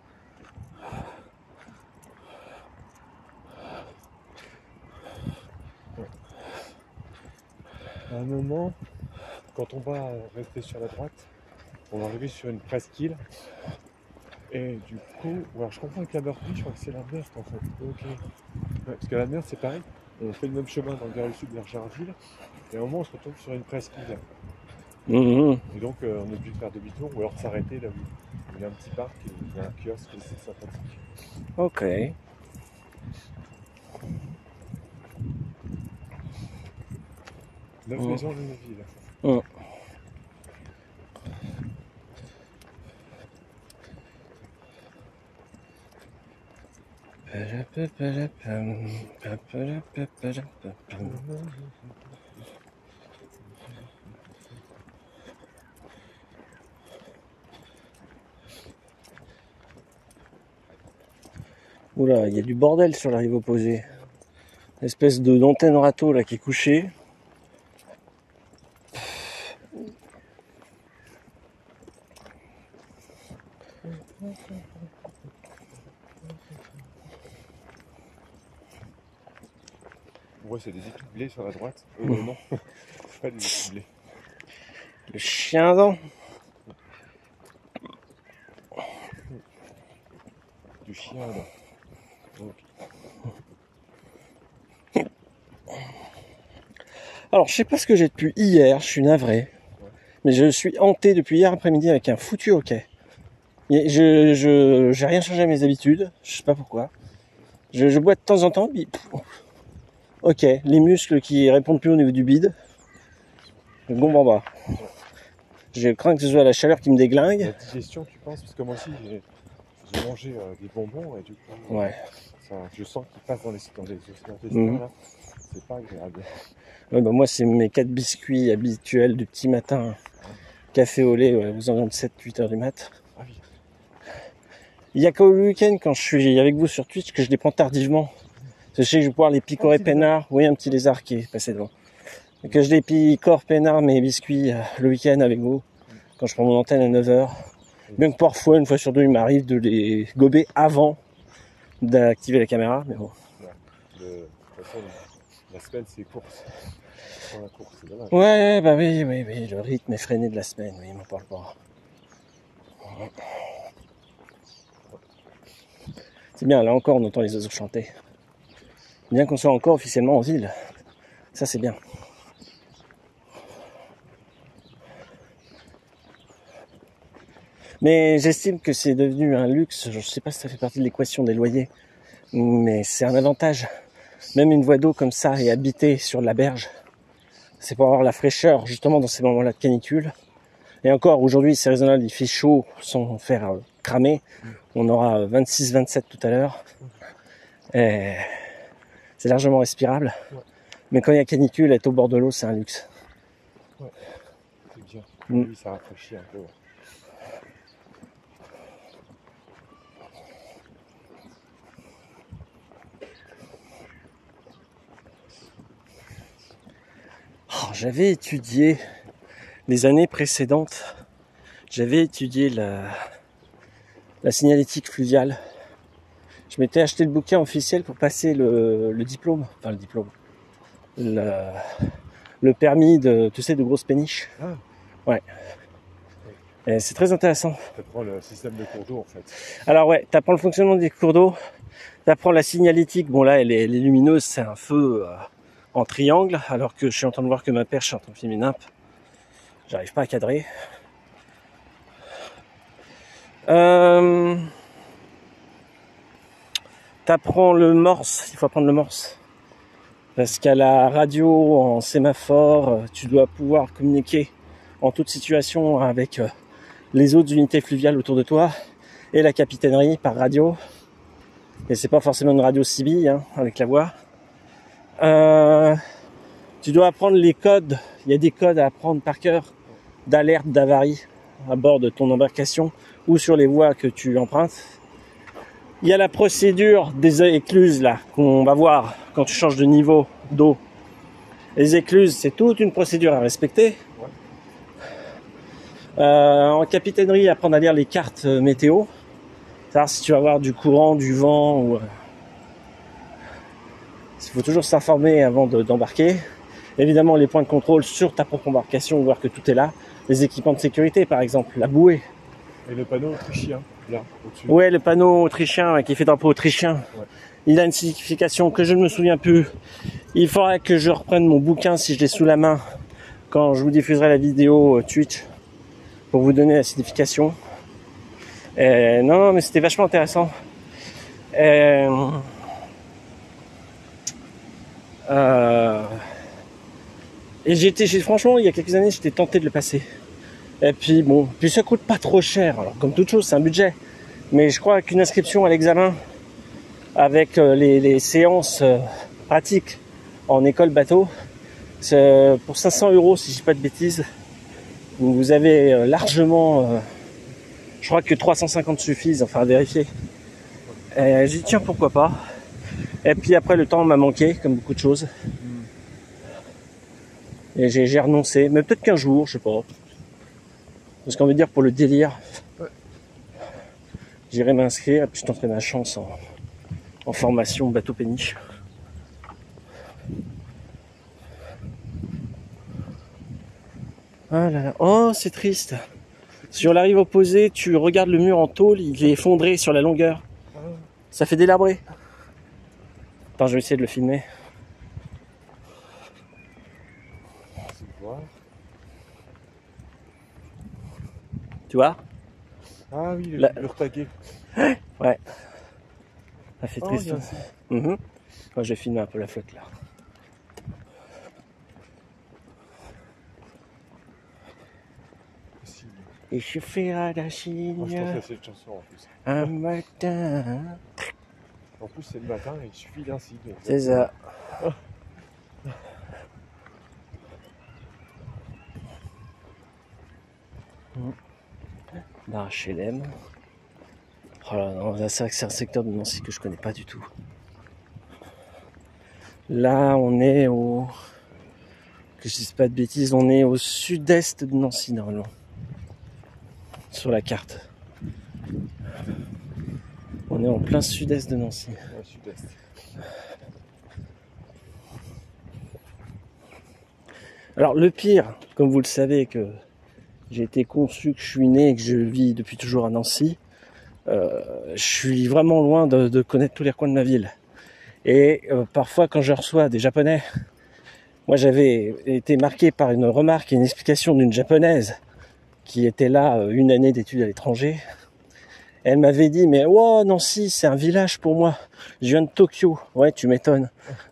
À un moment, quand on va rester sur la droite, on va arriver sur une presqu'île. Et du coup, alors je comprends avec la Meurthe, je crois que c'est la Meurthe en fait. Ok. Ouais, parce que la Meurthe c'est pareil, on fait le même chemin dans le Gare du Sud vers Jarville, et à un moment on se retrouve sur une presqu'île. Et donc on est obligé de faire demi-tour ou alors de s'arrêter là où il y a un petit parc et il y a un kiosque et c'est sympathique. Ok. 9 maisons de la ville. Oula, il y a du bordel sur la rive opposée. Une espèce d'antenne râteau là qui est couchée. Ouais, c'est des épis de blé sur la droite. Non, c'est pas des épis de blé. Le chien dent. Du chien dent. Okay. Alors, je sais pas ce que j'ai depuis hier, je suis navré. Mais je suis hanté depuis hier après-midi avec un foutu hoquet. J'ai rien changé à mes habitudes, je sais pas pourquoi. Je bois de temps en temps, puis ok, les muscles qui répondent plus au niveau du bide. Bon bamba. Je crains que ce soit la chaleur qui me déglingue. La digestion, tu penses? Parce que moi aussi, j'ai mangé des bonbons et du coup, ouais. Ça, je sens qu'ils passent dans les intestins là. C'est pas agréable. Ouais, bah moi, c'est mes 4 biscuits habituels du petit matin. Café au lait, ouais, aux environs de 7-8 heures du mat. Ah oui. Il y a qu'au week-end, quand je suis avec vous sur Twitch, que je les prends tardivement. Je sais que je vais pouvoir les picorer peinard. Oui, un petit lézard qui est passé devant. Et que je les picore peinard, mes biscuits, le week-end avec vous. Quand je prends mon antenne à 9h. Bien que parfois, une fois sur deux, il m'arrive de les gober avant d'activer la caméra. Mais bon. De toute façon, la semaine, c'est course. La course, c'est dommage. Ouais, bah oui, le rythme effréné de la semaine, oui, il m'en parle pas. C'est bien, là encore, on entend les oiseaux chanter. Bien qu'on soit encore officiellement en ville. Ça, c'est bien. Mais j'estime que c'est devenu un luxe. Je sais pas si ça fait partie de l'équation des loyers, mais c'est un avantage. Même une voie d'eau comme ça et habitée sur de la berge, c'est pour avoir la fraîcheur justement dans ces moments-là de canicule. Et encore, aujourd'hui, c'est raisonnable, il fait chaud sans faire cramer. On aura 26-27 tout à l'heure. Et c'est largement respirable. Ouais. Mais quand il y a canicule, être au bord de l'eau, c'est un luxe. Ouais, c'est bien. Oui, ça rafraîchit un peu. Ouais. Oh, j'avais étudié les années précédentes. J'avais étudié la signalétique fluviale. Je m'étais acheté le bouquin officiel pour passer le diplôme. Enfin, le diplôme. Le permis de, tu sais, de grosse péniche. Ah. Ouais. Et c'est très intéressant. Tu apprends le système de cours d'eau en fait. Alors ouais, tu apprends le fonctionnement des cours d'eau. Tu apprends la signalétique. Bon là, elle est lumineuse, c'est un feu en triangle. Alors que je suis en train de voir que ma perche est en train de filmer une nappe. J'arrive pas à cadrer. T'apprends le morse, il faut apprendre le morse. Parce qu'à la radio, en sémaphore, tu dois pouvoir communiquer en toute situation avec les autres unités fluviales autour de toi et la capitainerie par radio. Et c'est pas forcément une radio CB hein, avec la voix. Tu dois apprendre les codes. Il y a des codes à apprendre par cœur d'alerte d'avarie à bord de ton embarcation ou sur les voies que tu empruntes. Il y a la procédure des écluses là qu'on va voir quand tu changes de niveau d'eau. Les écluses, c'est toute une procédure à respecter. En capitainerie, apprendre à lire les cartes météo. Savoir si tu vas avoir du courant, du vent ou... Il faut toujours s'informer avant d'embarquer. Évidemment, les points de contrôle sur ta propre embarcation, voir que tout est là. Les équipements de sécurité, par exemple, la bouée. Et le panneau autrichien, là, au-dessus. Ouais, le panneau autrichien qui fait drapeau autrichien. Ouais. Il a une signification que je ne me souviens plus. Il faudra que je reprenne mon bouquin si je l'ai sous la main quand je vous diffuserai la vidéo Twitch pour vous donner la signification. Non, mais c'était vachement intéressant. Et franchement, il y a quelques années, j'étais tenté de le passer. Et puis bon, puis ça coûte pas trop cher. Alors comme toute chose, c'est un budget. Mais je crois qu'une inscription à l'examen avec les séances pratiques en école bateau, c'est pour 500 € si je dis pas de bêtises. Vous avez largement, je crois que 350 suffisent, enfin à vérifier. J'ai dit tiens pourquoi pas. Et puis après le temps m'a manqué, comme beaucoup de choses. Et j'ai renoncé, mais peut-être qu'un jour, je sais pas. Parce qu'on veut dire pour le délire, j'irai m'inscrire et puis je tenterai ma chance en formation bateau péniche. Ah là là. Oh, c'est triste. Sur la rive opposée, tu regardes le mur en tôle, il est effondré sur la longueur. Ça fait délabrer. Attends, je vais essayer de le filmer. Tu vois? Ah oui, le mur tagué. Ouais. Ça fait triste. Moi, je vais filmer un peu la flotte là. Et je ferai la Chine. Moi, je pense que c'est cette chanson en plus. Un matin. En plus, c'est le matin et il suffit d'un signe. C'est ça. D'un HLM. Oh là, non, là, c'est vrai que c'est un secteur de Nancy que je connais pas du tout. Là, on est au... Que je dise pas de bêtises, on est au sud-est de Nancy normalement. Sur la carte. On est en plein sud-est de Nancy. Ouais, sud-est. Alors le pire, comme vous le savez, que j'ai été conçu, que je suis né et que je vis depuis toujours à Nancy, je suis vraiment loin de connaître tous les recoins de ma ville. Et parfois quand je reçois des Japonais, moi j'avais été marqué par une remarque et une explication d'une Japonaise qui était là une année d'études à l'étranger. Elle m'avait dit, mais oh Nancy, c'est un village pour moi. Je viens de Tokyo. Ouais, tu m'étonnes.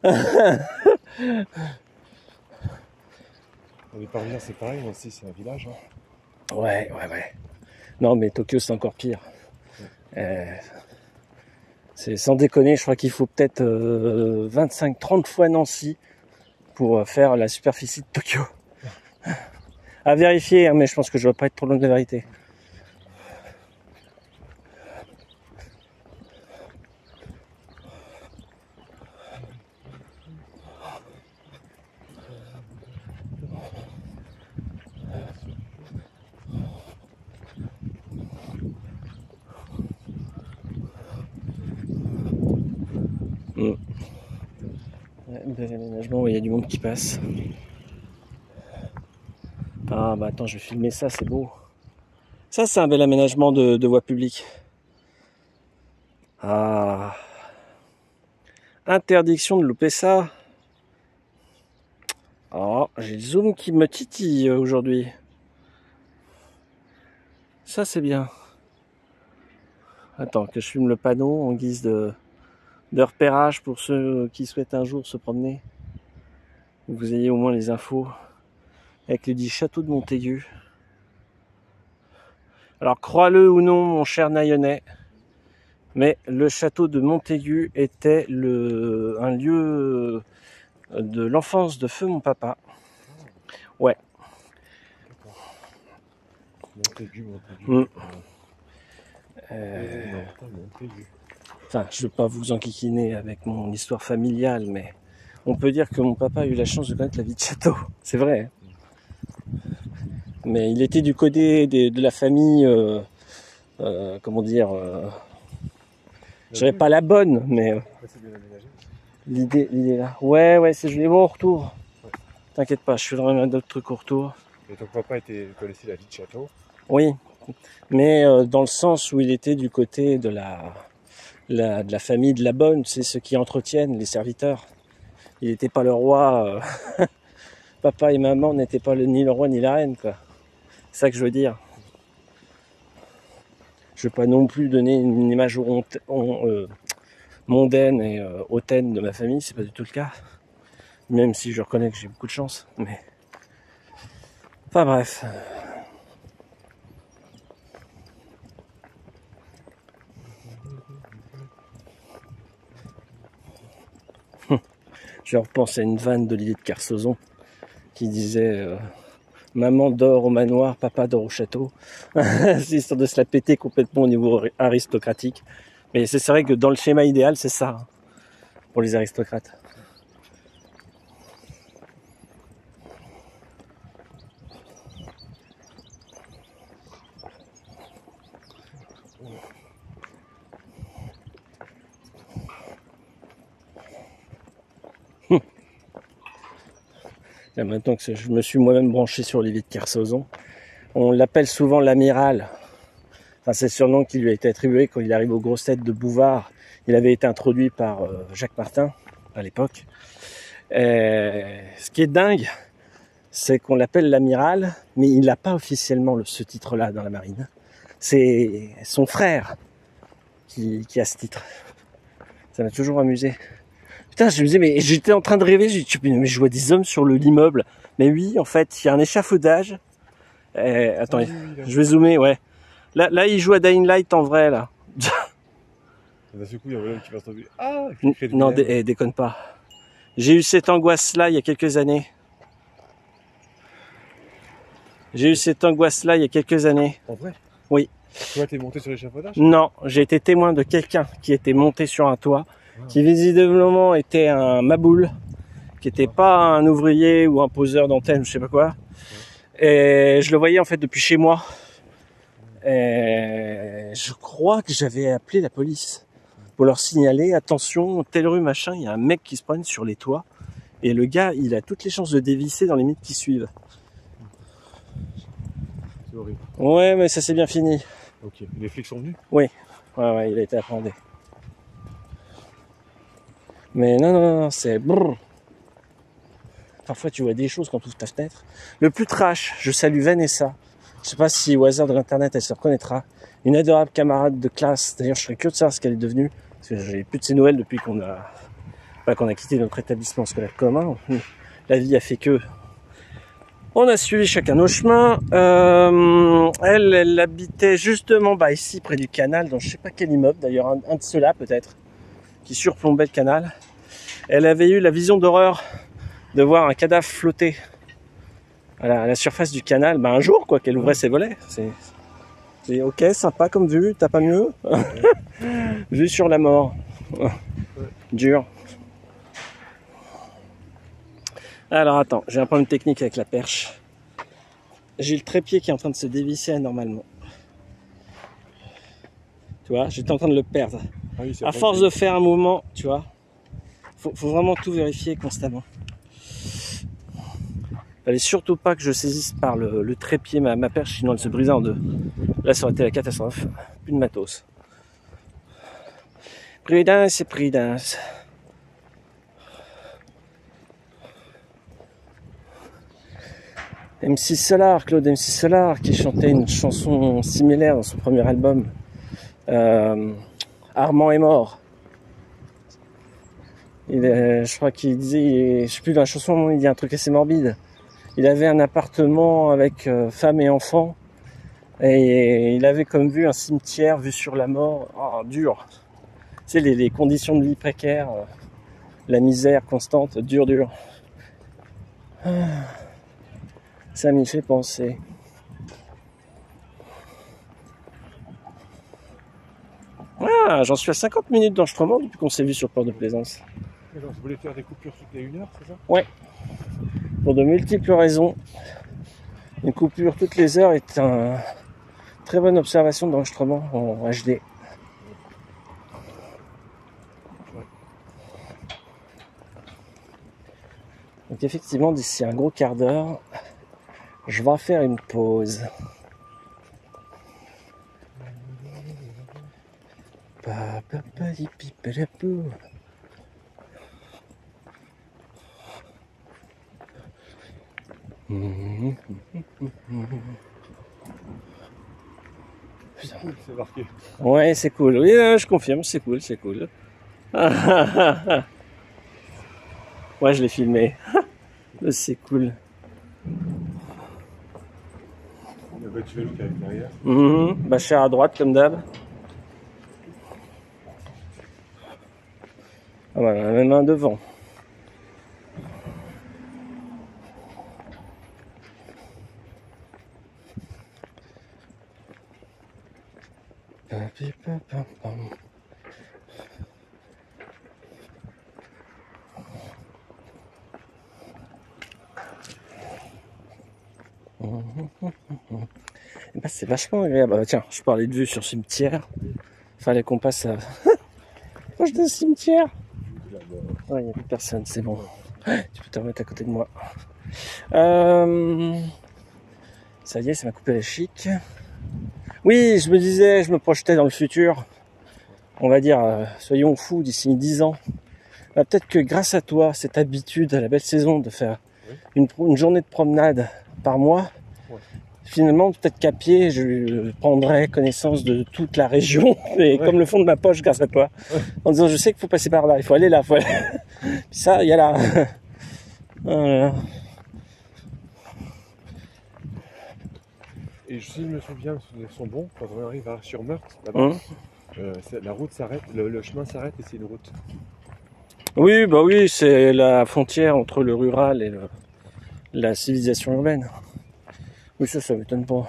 On est Parisiens, c'est pareil, Nancy, c'est un village. Hein. Ouais. Non, mais Tokyo, c'est encore pire. C'est sans déconner, je crois qu'il faut peut-être 25-30 fois Nancy pour faire la superficie de Tokyo. À vérifier, hein, mais je pense que je ne vais pas être trop loin de la vérité. Bel aménagement, il y a du monde qui passe. Ah bah attends, je vais filmer ça, c'est beau. Ça, c'est un bel aménagement de voie publique. Ah. Interdiction de louper ça. Oh, j'ai le zoom qui me titille aujourd'hui. Ça, c'est bien. Attends, que je filme le panneau en guise de repérage pour ceux qui souhaitent un jour se promener. Vous ayez au moins les infos. Avec le dit château de Montaigu. Alors, crois-le ou non, mon cher Naïonnais, mais le château de Montaigu était un lieu de l'enfance de feu mon papa. Ouais. Montaigu. Mm. Non, pas Montaigu. Enfin, je ne veux pas vous enquiquiner avec mon histoire familiale, mais on peut dire que mon papa a eu la chance de connaître la vie de château. C'est vrai. Hein. Mais il était du côté de la famille, comment dire, je dirais pas la bonne, mais l'idée là. Ouais, c'est joli. Bon, au retour. Ouais. T'inquiète pas, je suis vraiment d'autres trucs au retour. Et ton papa connaissait la vie de château? Oui, mais dans le sens où il était du côté de la famille de la bonne, c'est ceux qui entretiennent les serviteurs. Il n'était pas le roi. Papa et maman n'étaient pas ni le roi ni la reine, quoi. C'est ça que je veux dire. Je veux pas non plus donner une image mondaine et hautaine de ma famille, c'est pas du tout le cas. Même si je reconnais que j'ai beaucoup de chance, mais... Enfin bref. Je repense à une vanne d'Olivier de Kersauzon qui disait maman dort au manoir, papa dort au château. C'est histoire de se la péter complètement au niveau aristocratique. Mais c'est vrai que dans le schéma idéal, c'est ça, hein, pour les aristocrates. Là, maintenant que je me suis moi-même branché sur Olivier de Kersauzon, on l'appelle souvent l'amiral. Enfin, c'est le surnom qui lui a été attribué quand il arrive aux grosses têtes de Bouvard. Il avait été introduit par Jacques Martin à l'époque. Ce qui est dingue, c'est qu'on l'appelle l'amiral, mais il n'a pas officiellement ce titre-là dans la marine. C'est son frère qui a ce titre. Ça m'a toujours amusé. Putain, je me disais, mais j'étais en train de rêver, mais je vois des hommes sur l'immeuble. Mais oui, en fait, il y a un échafaudage. Attendez, je vais zoomer, ouais. Là, il joue à Dying Light en vrai, là. D'un seul coup, il y a un voleur qui va tomber. Ah, non, déconne pas. J'ai eu cette angoisse-là il y a quelques années. En vrai? Oui. Toi, t'es monté sur l'échafaudage? Non, j'ai été témoin de quelqu'un qui était monté sur un toit, qui visiblement était un maboule, qui était pas un ouvrier ou un poseur d'antenne, je sais pas quoi. Et je le voyais en fait depuis chez moi. Et je crois que j'avais appelé la police pour leur signaler, attention, telle rue, machin, il y a un mec qui se promène sur les toits. Et le gars, il a toutes les chances de dévisser dans les minutes qui suivent. C'est horrible. Ouais, mais ça s'est bien fini. Ok. Les flics sont venus? Oui. Ouais, il a été appréhendé. Mais non, c'est... Brrr. Parfois, tu vois des choses quand tu ouvres ta fenêtre. Le plus trash, je salue Vanessa. Je sais pas si au hasard de l'internet, elle se reconnaîtra. Une adorable camarade de classe. D'ailleurs, je serais curieux de savoir ce qu'elle est devenue. Parce que j'ai plus de ses nouvelles depuis qu'on a quitté notre établissement scolaire commun. La vie a fait que... On a suivi chacun nos chemins. Elle habitait justement ici, près du canal, dans je sais pas quel immeuble, d'ailleurs un de ceux-là peut-être, qui surplombait le canal. Elle avait eu la vision d'horreur de voir un cadavre flotter à la surface du canal, un jour quoi, qu'elle ouvrait ses volets. C'est ok, sympa comme vue, t'as pas mieux? Vue sur la mort. Dur. Alors attends, j'ai un problème technique avec la perche. J'ai le trépied qui est en train de se dévisser anormalement. Tu vois, j'étais en train de le perdre. Ah oui, à force de faire un mouvement, tu vois, faut vraiment tout vérifier constamment. Fallait surtout pas que je saisisse par le trépied ma perche, sinon elle se brisait en deux. Là, ça aurait été la catastrophe. Plus de matos. Prudence et prudence. MC Solar, Claude MC Solar, qui chantait une chanson similaire dans son premier album. Armand est mort. Je crois qu'il disait, je sais plus dans la chanson, il dit un truc assez morbide. Il avait un appartement avec femme et enfants Et il avait comme vue un cimetière, vue sur la mort. Oh, dur. Tu sais, les conditions de vie précaires, la misère constante, dur. Ça m'y fait penser. Ah, j'en suis à 50 minutes d'enregistrement depuis qu'on s'est vu sur Port-de-Plaisance. Alors, vous voulez faire des coupures toutes les 1 heure, c'est ça? Ouais. Pour de multiples raisons. Une coupure toutes les heures est une très bonne observation d'enregistrement en HD. Donc effectivement, d'ici un gros quart d'heure, je vais faire une pause. C'est cool, c'est marqué. Ouais, c'est cool. Oui, je confirme, c'est cool, c'est cool. Ouais, je l'ai filmé. C'est cool. La voiture qui est derrière. Bachar à droite, comme d'hab. Ah voilà, même un devant. Bah, c'est vachement agréable. Ah, bah, tiens, je parlais de vue sur cimetière. Fallait qu'on passe à... proche d'un cimetière. Ouais, il n'y a plus personne, c'est bon. Tu peux te remettre à côté de moi. Ça y est, ça m'a coupé la chic. Oui, je me disais, je me projetais dans le futur. On va dire, soyons fous, d'ici 10 ans. Bah, peut-être que grâce à toi, cette habitude à la belle saison de faire une journée de promenade par mois, finalement, peut-être qu'à pied, je prendrai connaissance de toute la région, et comme le fond de ma poche grâce à toi, en disant, je sais qu'il faut passer par là, il faut aller là, Puis ça, il y a là. Voilà. Et si je me souviens, ils sont bons, quand on arrive sur Meurthe, là-bas, la route s'arrête, le chemin s'arrête et c'est une route. Oui, bah oui, c'est la frontière entre le rural et la civilisation urbaine. Oui, ça m'étonne pas.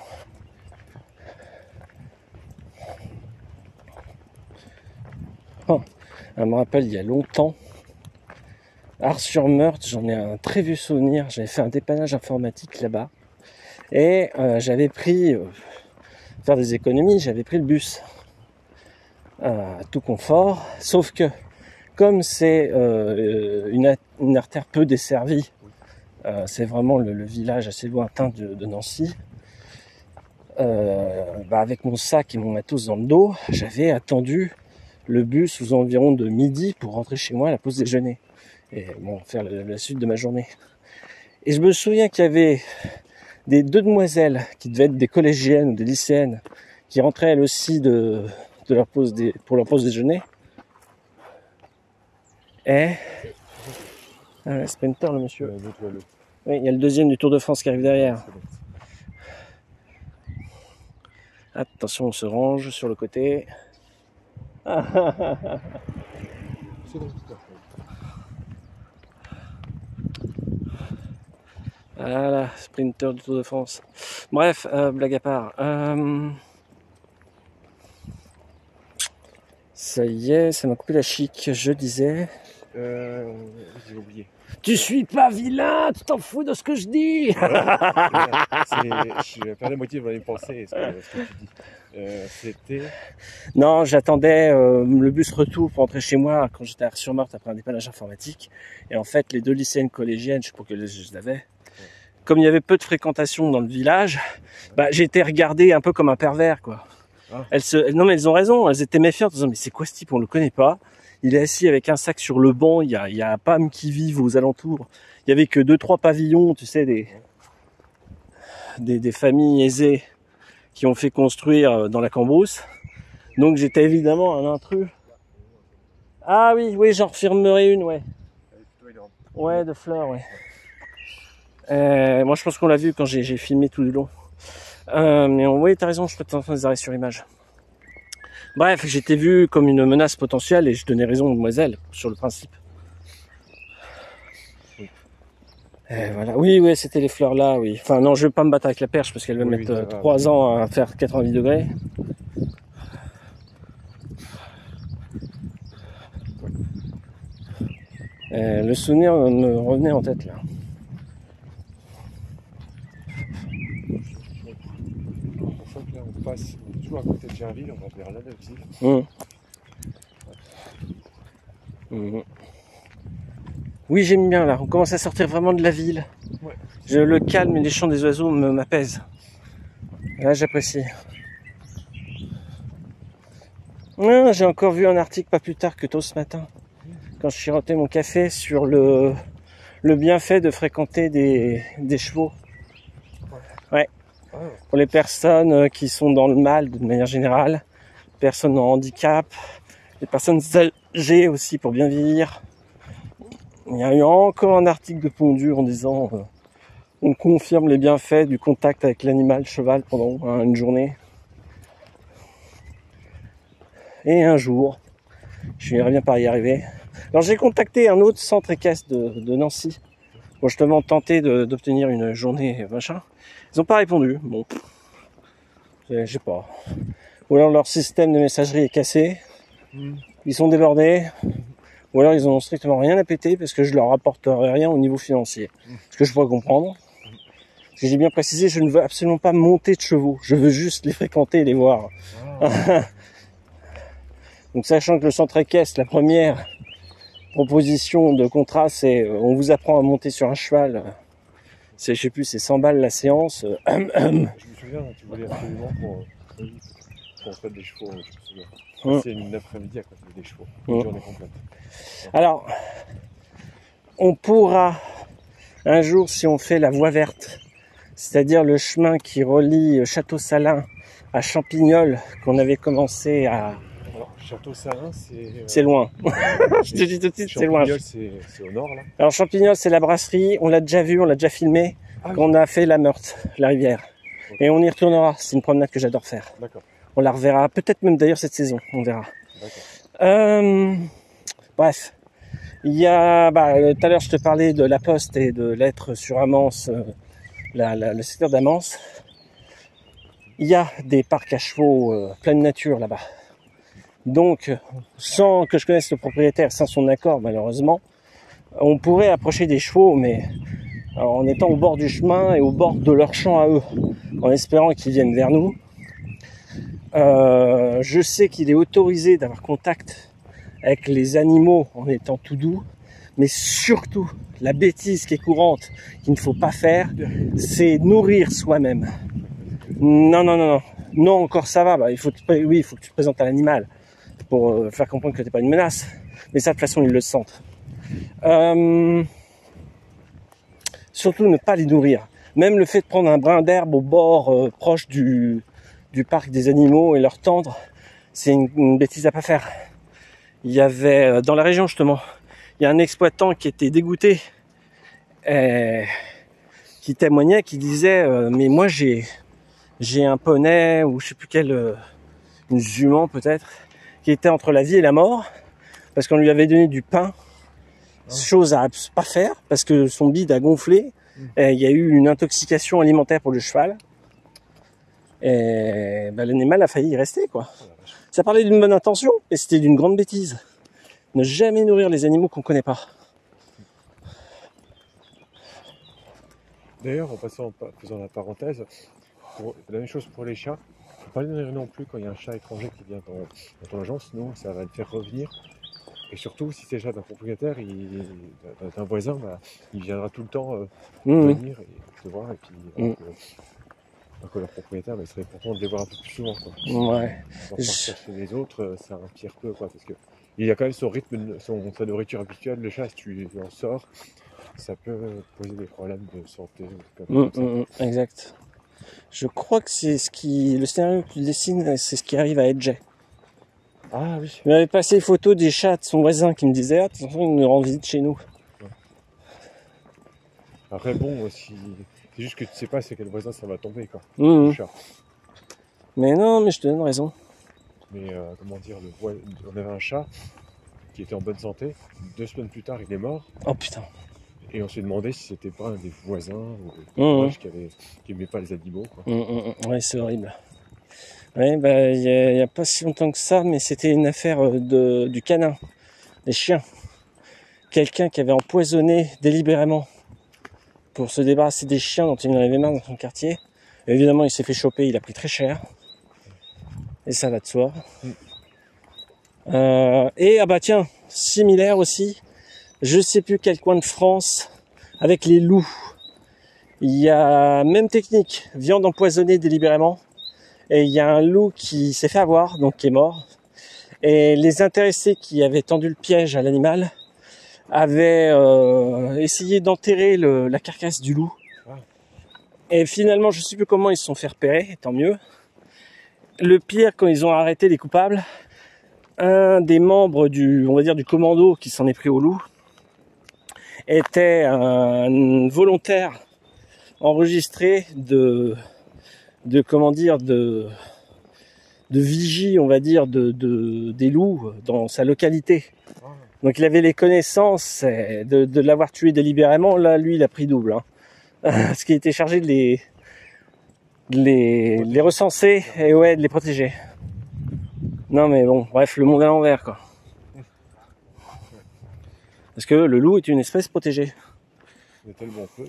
Oh, ça me rappelle, il y a longtemps, Ars-sur-Meurthe, j'en ai un très vieux souvenir. J'avais fait un dépannage informatique là-bas. Et j'avais pris, faire des économies, j'avais pris le bus. À tout confort. Sauf que, comme c'est une artère peu desservie, c'est vraiment le village assez lointain de Nancy, avec mon sac et mon matos dans le dos, j'avais attendu le bus aux environs de midi pour rentrer chez moi à la pause déjeuner et bon, faire la suite de ma journée. Et je me souviens qu'il y avait deux demoiselles qui devaient être des collégiennes ou des lycéennes qui rentraient elles aussi pour leur pause déjeuner. Et Sprinter, le monsieur. Oui, il y a le deuxième du Tour de France qui arrive derrière. Attention, on se range sur le côté. Voilà, sprinter du Tour de France. Bref, blague à part. Ça y est, ça m'a coupé la chic. Je disais... J'ai oublié. Tu suis pas vilain, tu t'en fous de ce que je dis. Je vais faire la moitié de mes pensées, ce que tu dis. C'était... Non, j'attendais le bus retour pour rentrer chez moi quand j'étais à Ars-sur-Meurthe après un dépannage informatique. Et en fait, les deux lycéennes collégiennes, je sais pas que je l'avais, comme il y avait peu de fréquentation dans le village, j'ai été regardé un peu comme un pervers, quoi. Ah. Non mais elles ont raison, elles étaient méfiantes en disant mais c'est quoi ce type, on le connaît pas. Il est assis avec un sac sur le banc, il y a Pam qui vivent aux alentours. Il y avait que 2-3 pavillons, tu sais, des familles aisées qui ont fait construire dans la Cambrousse. Donc j'étais évidemment un intrus. Ah oui, j'en refirmerai une, ouais. Ouais, de fleurs, ouais. Moi je pense qu'on l'a vu quand j'ai filmé tout le long. Mais oui, t'as raison, je peux t'entendre des arrêts sur image. Bref, j'étais vu comme une menace potentielle et je donnais raison aux demoiselles sur le principe. Oui. Et voilà. Oui, oui, c'était les fleurs là, oui. Enfin non, je vais pas me battre avec la perche parce qu'elle va Oui, mettre ça va, 3 ans à faire 90 degrés. Le souvenir me revenait en tête là. Pour ça que là on passe, on est toujours à côté de Gerville, on va vers la Neuville. Oui, j'aime bien là. On commence à sortir vraiment de la ville. Ouais. Le calme et les chants des oiseaux m'apaisent. Là, j'apprécie. J'ai encore vu un article pas plus tard que tôt ce matin, quand je chirotais mon café, sur le bienfait de fréquenter des chevaux. Ouais. Pour les personnes qui sont dans le mal de manière générale, personnes en handicap, les personnes âgées aussi pour bien vieillir. Il y a eu encore un article de Pondu en disant on confirme les bienfaits du contact avec l'animal cheval pendant une journée. Et un jour, je finirai bien par y arriver. Alors j'ai contacté un autre centre équestre de Nancy pour justement tenter d'obtenir une journée machin. Ils n'ont pas répondu. Bon, je sais pas. Ou alors leur système de messagerie est cassé. Ils sont débordés. Ou alors ils ont strictement rien à péter parce que je leur apporterai rien au niveau financier. Ce que je pourrais comprendre. Parce que j'ai bien précisé, je ne veux absolument pas monter de chevaux. Je veux juste les fréquenter et les voir. Donc sachant que le centre équestre, la première proposition de contrat, c'est on vous apprend à monter sur un cheval. C'est, je sais plus, c'est 100 balles la séance. Je me souviens, tu voulais absolument pour faire des chevaux, je me souviens. C'est une après-midi à côté des chevaux, une journée complète. Alors, on pourra un jour, si on fait la voie verte, c'est-à-dire le chemin qui relie Château-Salins à Champignol, qu'on avait commencé à... Alors, Château-Salins, c'est loin. Je te dis tout de suite, c'est loin. Champignol, c'est au nord, là. Alors, Champignol, c'est la brasserie. On l'a déjà vu, on l'a déjà filmé. Quand on a fait la Meurthe, la rivière. Okay. Et on y retournera. C'est une promenade que j'adore faire. D'accord. On la reverra. Peut-être même d'ailleurs cette saison. On verra. Bref. Il y a... tout à l'heure, je te parlais de la Poste et de l'être sur Amance, le secteur d'Amance. Il y a des parcs à chevaux pleine nature là-bas. Donc, sans que je connaisse le propriétaire, sans son accord malheureusement, on pourrait approcher des chevaux, mais en étant au bord du chemin et au bord de leur champ à eux, en espérant qu'ils viennent vers nous. Je sais qu'il est autorisé d'avoir contact avec les animaux en étant tout doux, mais surtout, la bêtise qui est courante, qu'il ne faut pas faire, c'est nourrir soi-même. Non, encore ça va, il faut que tu te présentes à l'animal pour faire comprendre que t'es pas une menace. Mais ça, de toute façon, ils le sentent. Surtout, ne pas les nourrir. Même le fait de prendre un brin d'herbe au bord proche du parc des animaux et leur tendre, c'est une bêtise à pas faire. Il y avait, dans la région justement, il y a un exploitant qui était dégoûté, qui témoignait, qui disait mais moi j'ai un poney ou je sais plus quelle, une jument peut-être, qui était entre la vie et la mort parce qu'on lui avait donné du pain, chose à pas faire parce que son bide a gonflé. Et il y a eu une intoxication alimentaire pour le cheval et l'animal a failli y rester quoi. Ça parlait d'une bonne intention et c'était d'une grande bêtise. Ne jamais nourrir les animaux qu'on connaît pas. D'ailleurs, en faisant la parenthèse, la même chose pour les chats. Il ne faut pas les nourrir non plus quand il y a un chat étranger qui vient dans ton agence, sinon ça va le faire revenir. Et surtout, si c'est le chat d'un propriétaire, d'un voisin, il viendra tout le temps venir et te voir. Et puis, que leur propriétaire, il serait content de les voir un peu plus souvent. Quoi. Ouais. Pour chercher les autres, ça empire peu. Quoi, parce que il y a quand même son rythme, sa nourriture habituelle. Le chat, si tu en sors, ça peut poser des problèmes de santé. Exact. Je crois que c'est le scénario que tu dessines, c'est ce qui arrive à Edge. Ah oui. Il m'avait passé les photos des chats de son voisin qui me disait attention, il nous rend visite chez nous. Ouais. Après, bon, si... c'est juste que tu sais pas c'est quel voisin ça va tomber, quoi. Mmh. Le chat. Mais non, mais je te donne raison. Mais comment dire, on avait un chat qui était en bonne santé. 2 semaines plus tard, il est mort. Oh putain. Et on s'est demandé si c'était pas un des voisins ou des Mmh. proches qui aimaient pas les animaux, quoi. Ouais, c'est horrible. Ouais, bah, il y a pas si longtemps que ça, mais c'était une affaire du canin, des chiens. Quelqu'un qui avait empoisonné délibérément pour se débarrasser des chiens dont il en avait marre dans son quartier. Et évidemment, il s'est fait choper, il a pris très cher. Et ça va de soi. Et ah bah tiens, similaire aussi, je sais plus quel coin de France, avec les loups. Il y a même technique, viande empoisonnée délibérément. Et il y a un loup qui s'est fait avoir, donc qui est mort. Et les intéressés qui avaient tendu le piège à l'animal avaient essayé d'enterrer la carcasse du loup. Et finalement, je sais plus comment ils se sont fait repérer, tant mieux. Le pire, quand ils ont arrêté les coupables, un des membres on va dire du commando qui s'en est pris au loup était un volontaire enregistré de vigie, on va dire, des loups dans sa localité. Donc il avait les connaissances de l'avoir tué délibérément. Là, lui, il a pris double. Parce qu'il était chargé de les recenser et ouais, de les protéger. Non mais bon, bref, le monde à l'envers, quoi. Parce que le loup est une espèce protégée. Il y a tellement peu.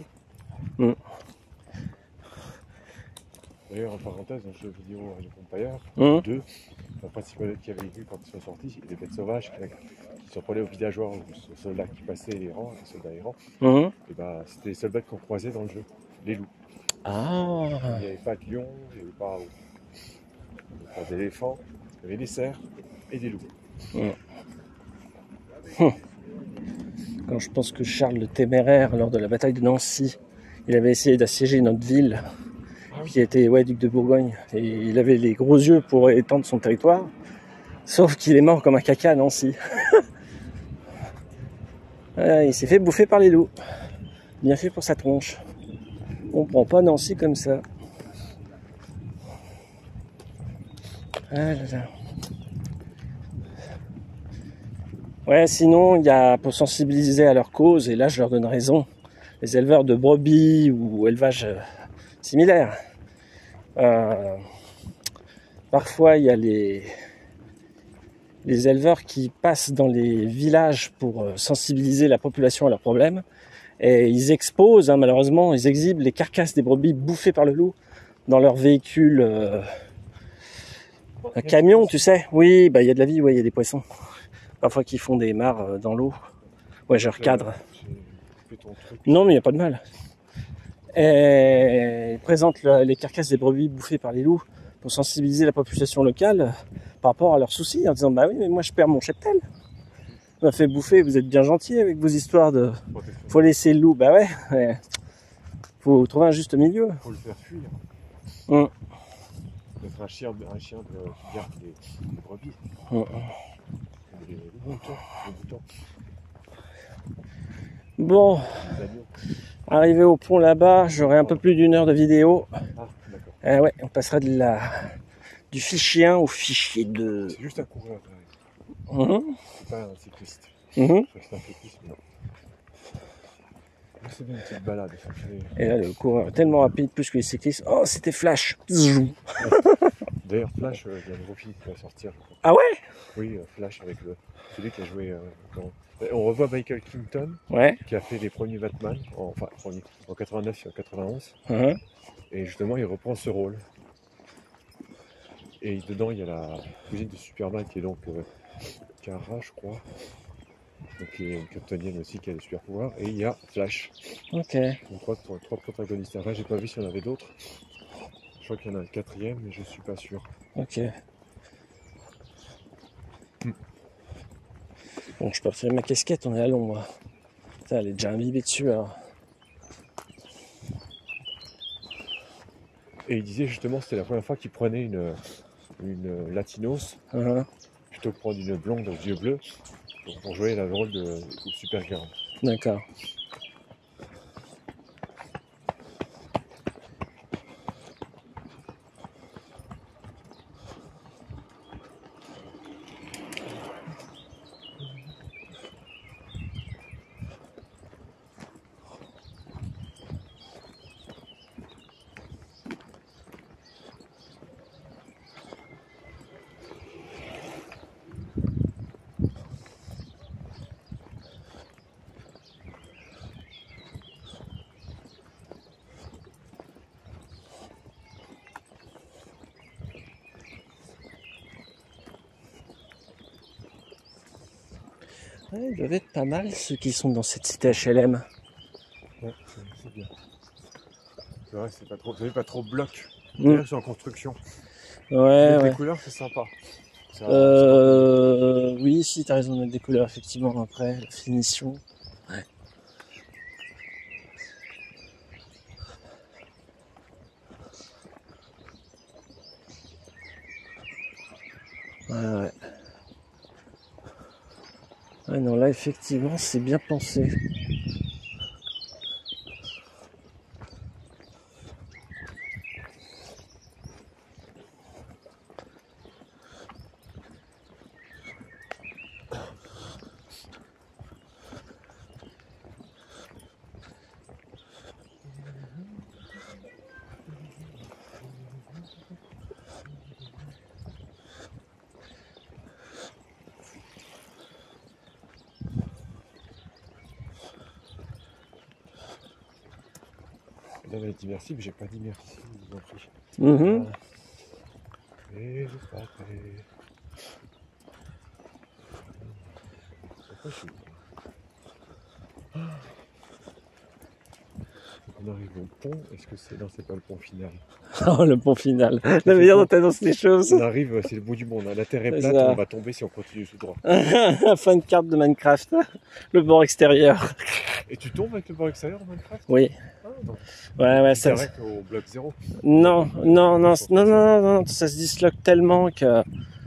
D'ailleurs, en parenthèse, dans le jeu vidéo Age of Empires 2, la principale qu'il y avait eu quand ils sont sortis, c'est des bêtes sauvages qui sont parlé aux villageois, aux soldats qui passaient les rangs, les soldats errants. Et bah, c'était les seuls bêtes qu'on croisait dans le jeu, les loups. Ah. Il n'y avait pas de lions, il n'y avait pas d'éléphants, il y avait des cerfs et des loups. Quand je pense que Charles le Téméraire, lors de la bataille de Nancy, il avait essayé d'assiéger notre ville, qui était duc de Bourgogne, et il avait les gros yeux pour étendre son territoire, sauf qu'il est mort comme un caca à Nancy. Il s'est fait bouffer par les loups. Bien fait pour sa tronche. On prend pas Nancy comme ça. Ah là là. Ouais, sinon, il y a, pour sensibiliser à leur cause, et là je leur donne raison, les éleveurs de brebis ou élevage similaire. Parfois, il y a les éleveurs qui passent dans les villages pour sensibiliser la population à leurs problèmes. Et ils exposent, malheureusement, ils exhibent les carcasses des brebis bouffées par le loup dans leur véhicule camion, tu sais. Oui, bah il y a de la vie, il y a des poissons. Parfois qu'ils font des mares dans l'eau. Ouais, je recadre. Non, mais il n'y a pas de mal. Et ils présentent les carcasses des brebis bouffées par les loups pour sensibiliser la population locale par rapport à leurs soucis, en disant bah oui, mais moi je perds mon cheptel. Vous m'avez fait bouffer, vous êtes bien gentil avec vos histoires de faut laisser le loup. Bah ouais. Faut trouver un juste milieu. Faut le faire fuir. Peut-être un chien qui garde les brebis. Les boutons. Bon, arrivé au pont là-bas, j'aurai un peu plus d'une heure de vidéo. Ah, d'accord. Ouais, on passera du fichier 1 au fichier 2. C'est juste un coureur. C'est pas un cycliste. C'est un cycliste, non. C'est bien une petite balade. Et là, le coureur est tellement rapide, plus que les cyclistes. Oh, c'était Flash. D'ailleurs, Flash, il y a un nouveau film qui va sortir. Ah ouais? Oui, Flash avec celui qui a joué on revoit Michael Keaton, qui a fait les premiers Batman, en 89 et en 91. Et justement, il reprend ce rôle. Et dedans, il y a la cousine de Superman qui est donc Kara, je crois. Donc il y a une kryptonienne aussi qui a des super pouvoirs. Et il y a Flash. Ok. Donc trois protagonistes. Enfin, j'ai pas vu s'il y en avait d'autres. Je crois qu'il y en a un quatrième, mais je suis pas sûr. Ok. Bon, je peux retirer ma casquette, on est à l'ombre. Putain, elle est déjà imbibée dessus alors. Et il disait justement, c'était la première fois qu'il prenait une latinos, plutôt que prendre une blonde aux yeux bleus, pour jouer le rôle de Supergirl. D'accord. Ouais, ils doivent être pas mal ceux qui sont dans cette cité HLM. Ouais, c'est bien. C'est vrai, c'est pas trop, vous avez pas trop bloc. Mm. D'ailleurs, c'est en construction. Ouais, Avec ouais. les couleurs, c'est sympa. Oui, si, t'as raison de mettre des couleurs, effectivement, après, la finition. Ouais. Ouais. Ouais, non, là, effectivement, c'est bien pensé. Là, elle a dit merci, mais j'ai pas dit merci. Je vous en prie. Mm-hmm. Et je partais. Pourquoi je suis... On arrive au pont. Est-ce que c'est... Non, c'est pas le pont final. Oh, le pont final. La manière dont t'annonces les choses. On arrive, c'est le bout du monde. La terre est plate, on va tomber si on continue tout droit. Fin de carte de Minecraft. Le bord extérieur. Et tu tombes avec le bord extérieur en Minecraft? Oui. Ah, non. Ouais, C'est ça. vrai qu'au bloc 0. Non, ça se disloque tellement que.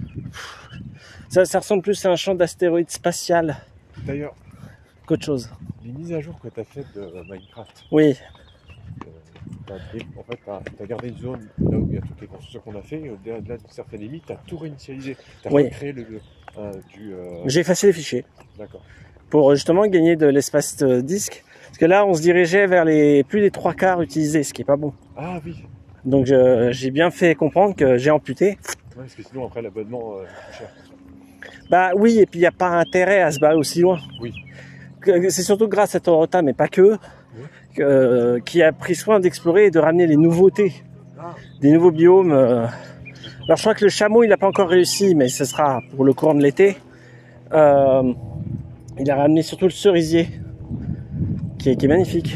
Ça ressemble plus à un champ d'astéroïdes spatial D'ailleurs, qu'autre chose. les mises à jour que tu as faites de Minecraft, Oui. en fait, tu as gardé une zone là où il y a toutes les constructions qu'on a fait, et au-delà d'une certaine limite, tu as tout réinitialisé. Tu as Oui. recréé J'ai effacé les fichiers D'accord. pour justement gagner de l'espace disque. Parce que là, on se dirigeait vers les plus des 3/4 utilisés, ce qui est pas bon. Ah oui. Donc j'ai bien fait comprendre que j'ai amputé. Ouais, parce que sinon, après, l'abonnement est plus cher. Bah oui, et puis il n'y a pas intérêt à se barrer aussi loin. Oui. C'est surtout grâce à Torota, mais pas que, qui a pris soin d'explorer et de ramener les nouveautés, des nouveaux biomes. Alors je crois que le chameau, il n'a pas encore réussi, mais ce sera pour le courant de l'été. Il a ramené surtout le cerisier, qui est magnifique.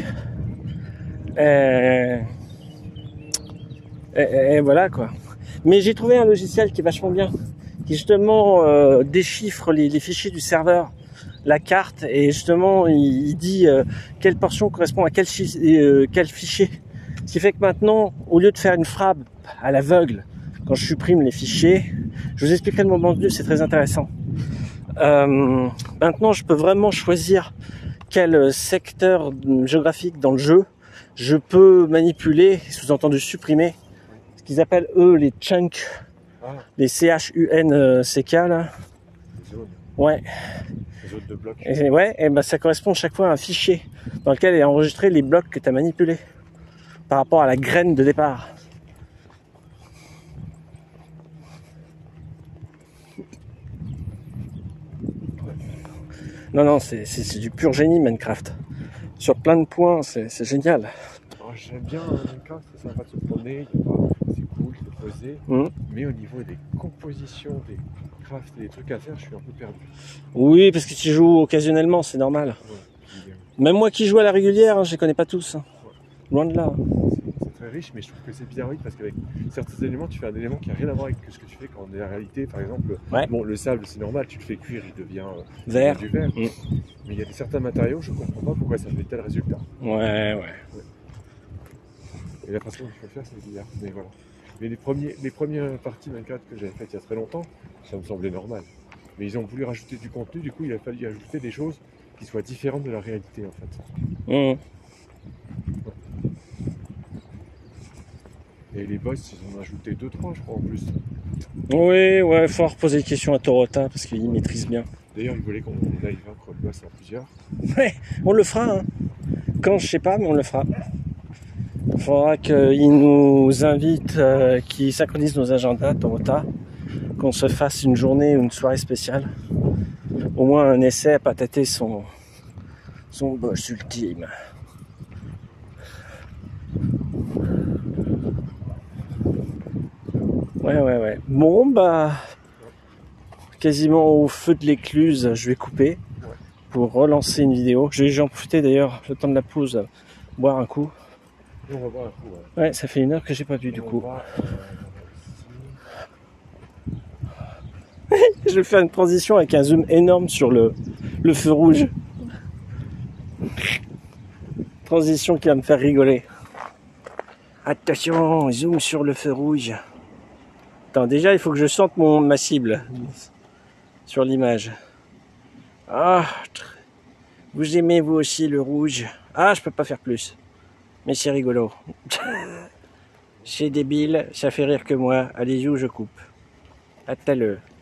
Et voilà quoi. Mais j'ai trouvé un logiciel qui est vachement bien, qui justement déchiffre les fichiers du serveur, la carte, et justement il dit quelle portion correspond à quel fichier. Ce qui fait que maintenant, au lieu de faire une frappe à l'aveugle quand je supprime les fichiers, je vous expliquerai le moment venu, c'est très intéressant. Maintenant, je peux vraiment choisir quel secteur géographique dans le jeu je peux manipuler, sous-entendu supprimer, ce qu'ils appellent eux les chunks, les CHUNCK là. Les zones. Ouais. Les zones de blocs. Et ben ça correspond chaque fois à un fichier dans lequel est enregistré les blocs que tu as manipulés par rapport à la graine de départ. Non, c'est du pur génie Minecraft. Sur plein de points, c'est génial. J'aime bien Minecraft, c'est sympa de se promener, c'est cool, c'est posé. Mais au niveau des compositions, des crafts et des trucs à faire, je suis un peu perdu. Oui, parce que tu joues occasionnellement, c'est normal. Ouais, même moi qui joue à la régulière, je les connais pas tous. Ouais. Loin de là. C'est très riche, mais je trouve que c'est bien riche parce qu'avec certains éléments, tu fais un élément qui n'a rien à voir avec ce que tu fais quand on est en réalité. Par exemple, bon, le sable, c'est normal, tu le fais cuire, il devient vert. Du vert. Mais il y a certains matériaux, je comprends pas pourquoi ça fait tel résultat. Ouais. Et la façon dont tu peux faire, c'est bizarre. Mais voilà. Mais les premières parties Minecraft que j'avais faites il y a très longtemps, ça me semblait normal. Mais ils ont voulu rajouter du contenu, du coup il a fallu ajouter des choses qui soient différentes de la réalité en fait. Et les boss, ils ont ajouté 2-3 je crois en plus. Oui, faut reposer des questions à Torota parce qu'il maîtrise bien. D'ailleurs, il voulait qu'on aille vaincre le boss en plusieurs. Ouais, on le fera. Hein. Quand je sais pas, mais on le fera. Il faudra qu'il nous invite, qu'il synchronise nos agendas, Torota, qu'on se fasse une journée ou une soirée spéciale. Au moins un essai à patater son boss ultime. Ouais. Bon, bah, quasiment au feu de l'écluse, je vais couper. Ouais. pour relancer une vidéo. J'ai en profité d'ailleurs, le temps de la pause, boire un coup. On va boire un coup, ouais. Ouais, ça fait 1 heure que j'ai pas bu du coup. Je vais faire une transition avec un zoom énorme sur le feu rouge. Transition qui va me faire rigoler. Attention, zoom sur le feu rouge. Attends, déjà il faut que je sente ma cible sur l'image. Ah, vous aimez vous aussi le rouge? Ah, je peux pas faire plus. Mais c'est rigolo. C'est débile, ça fait rire que moi. Allez-y ou je coupe. À tout à l'heure.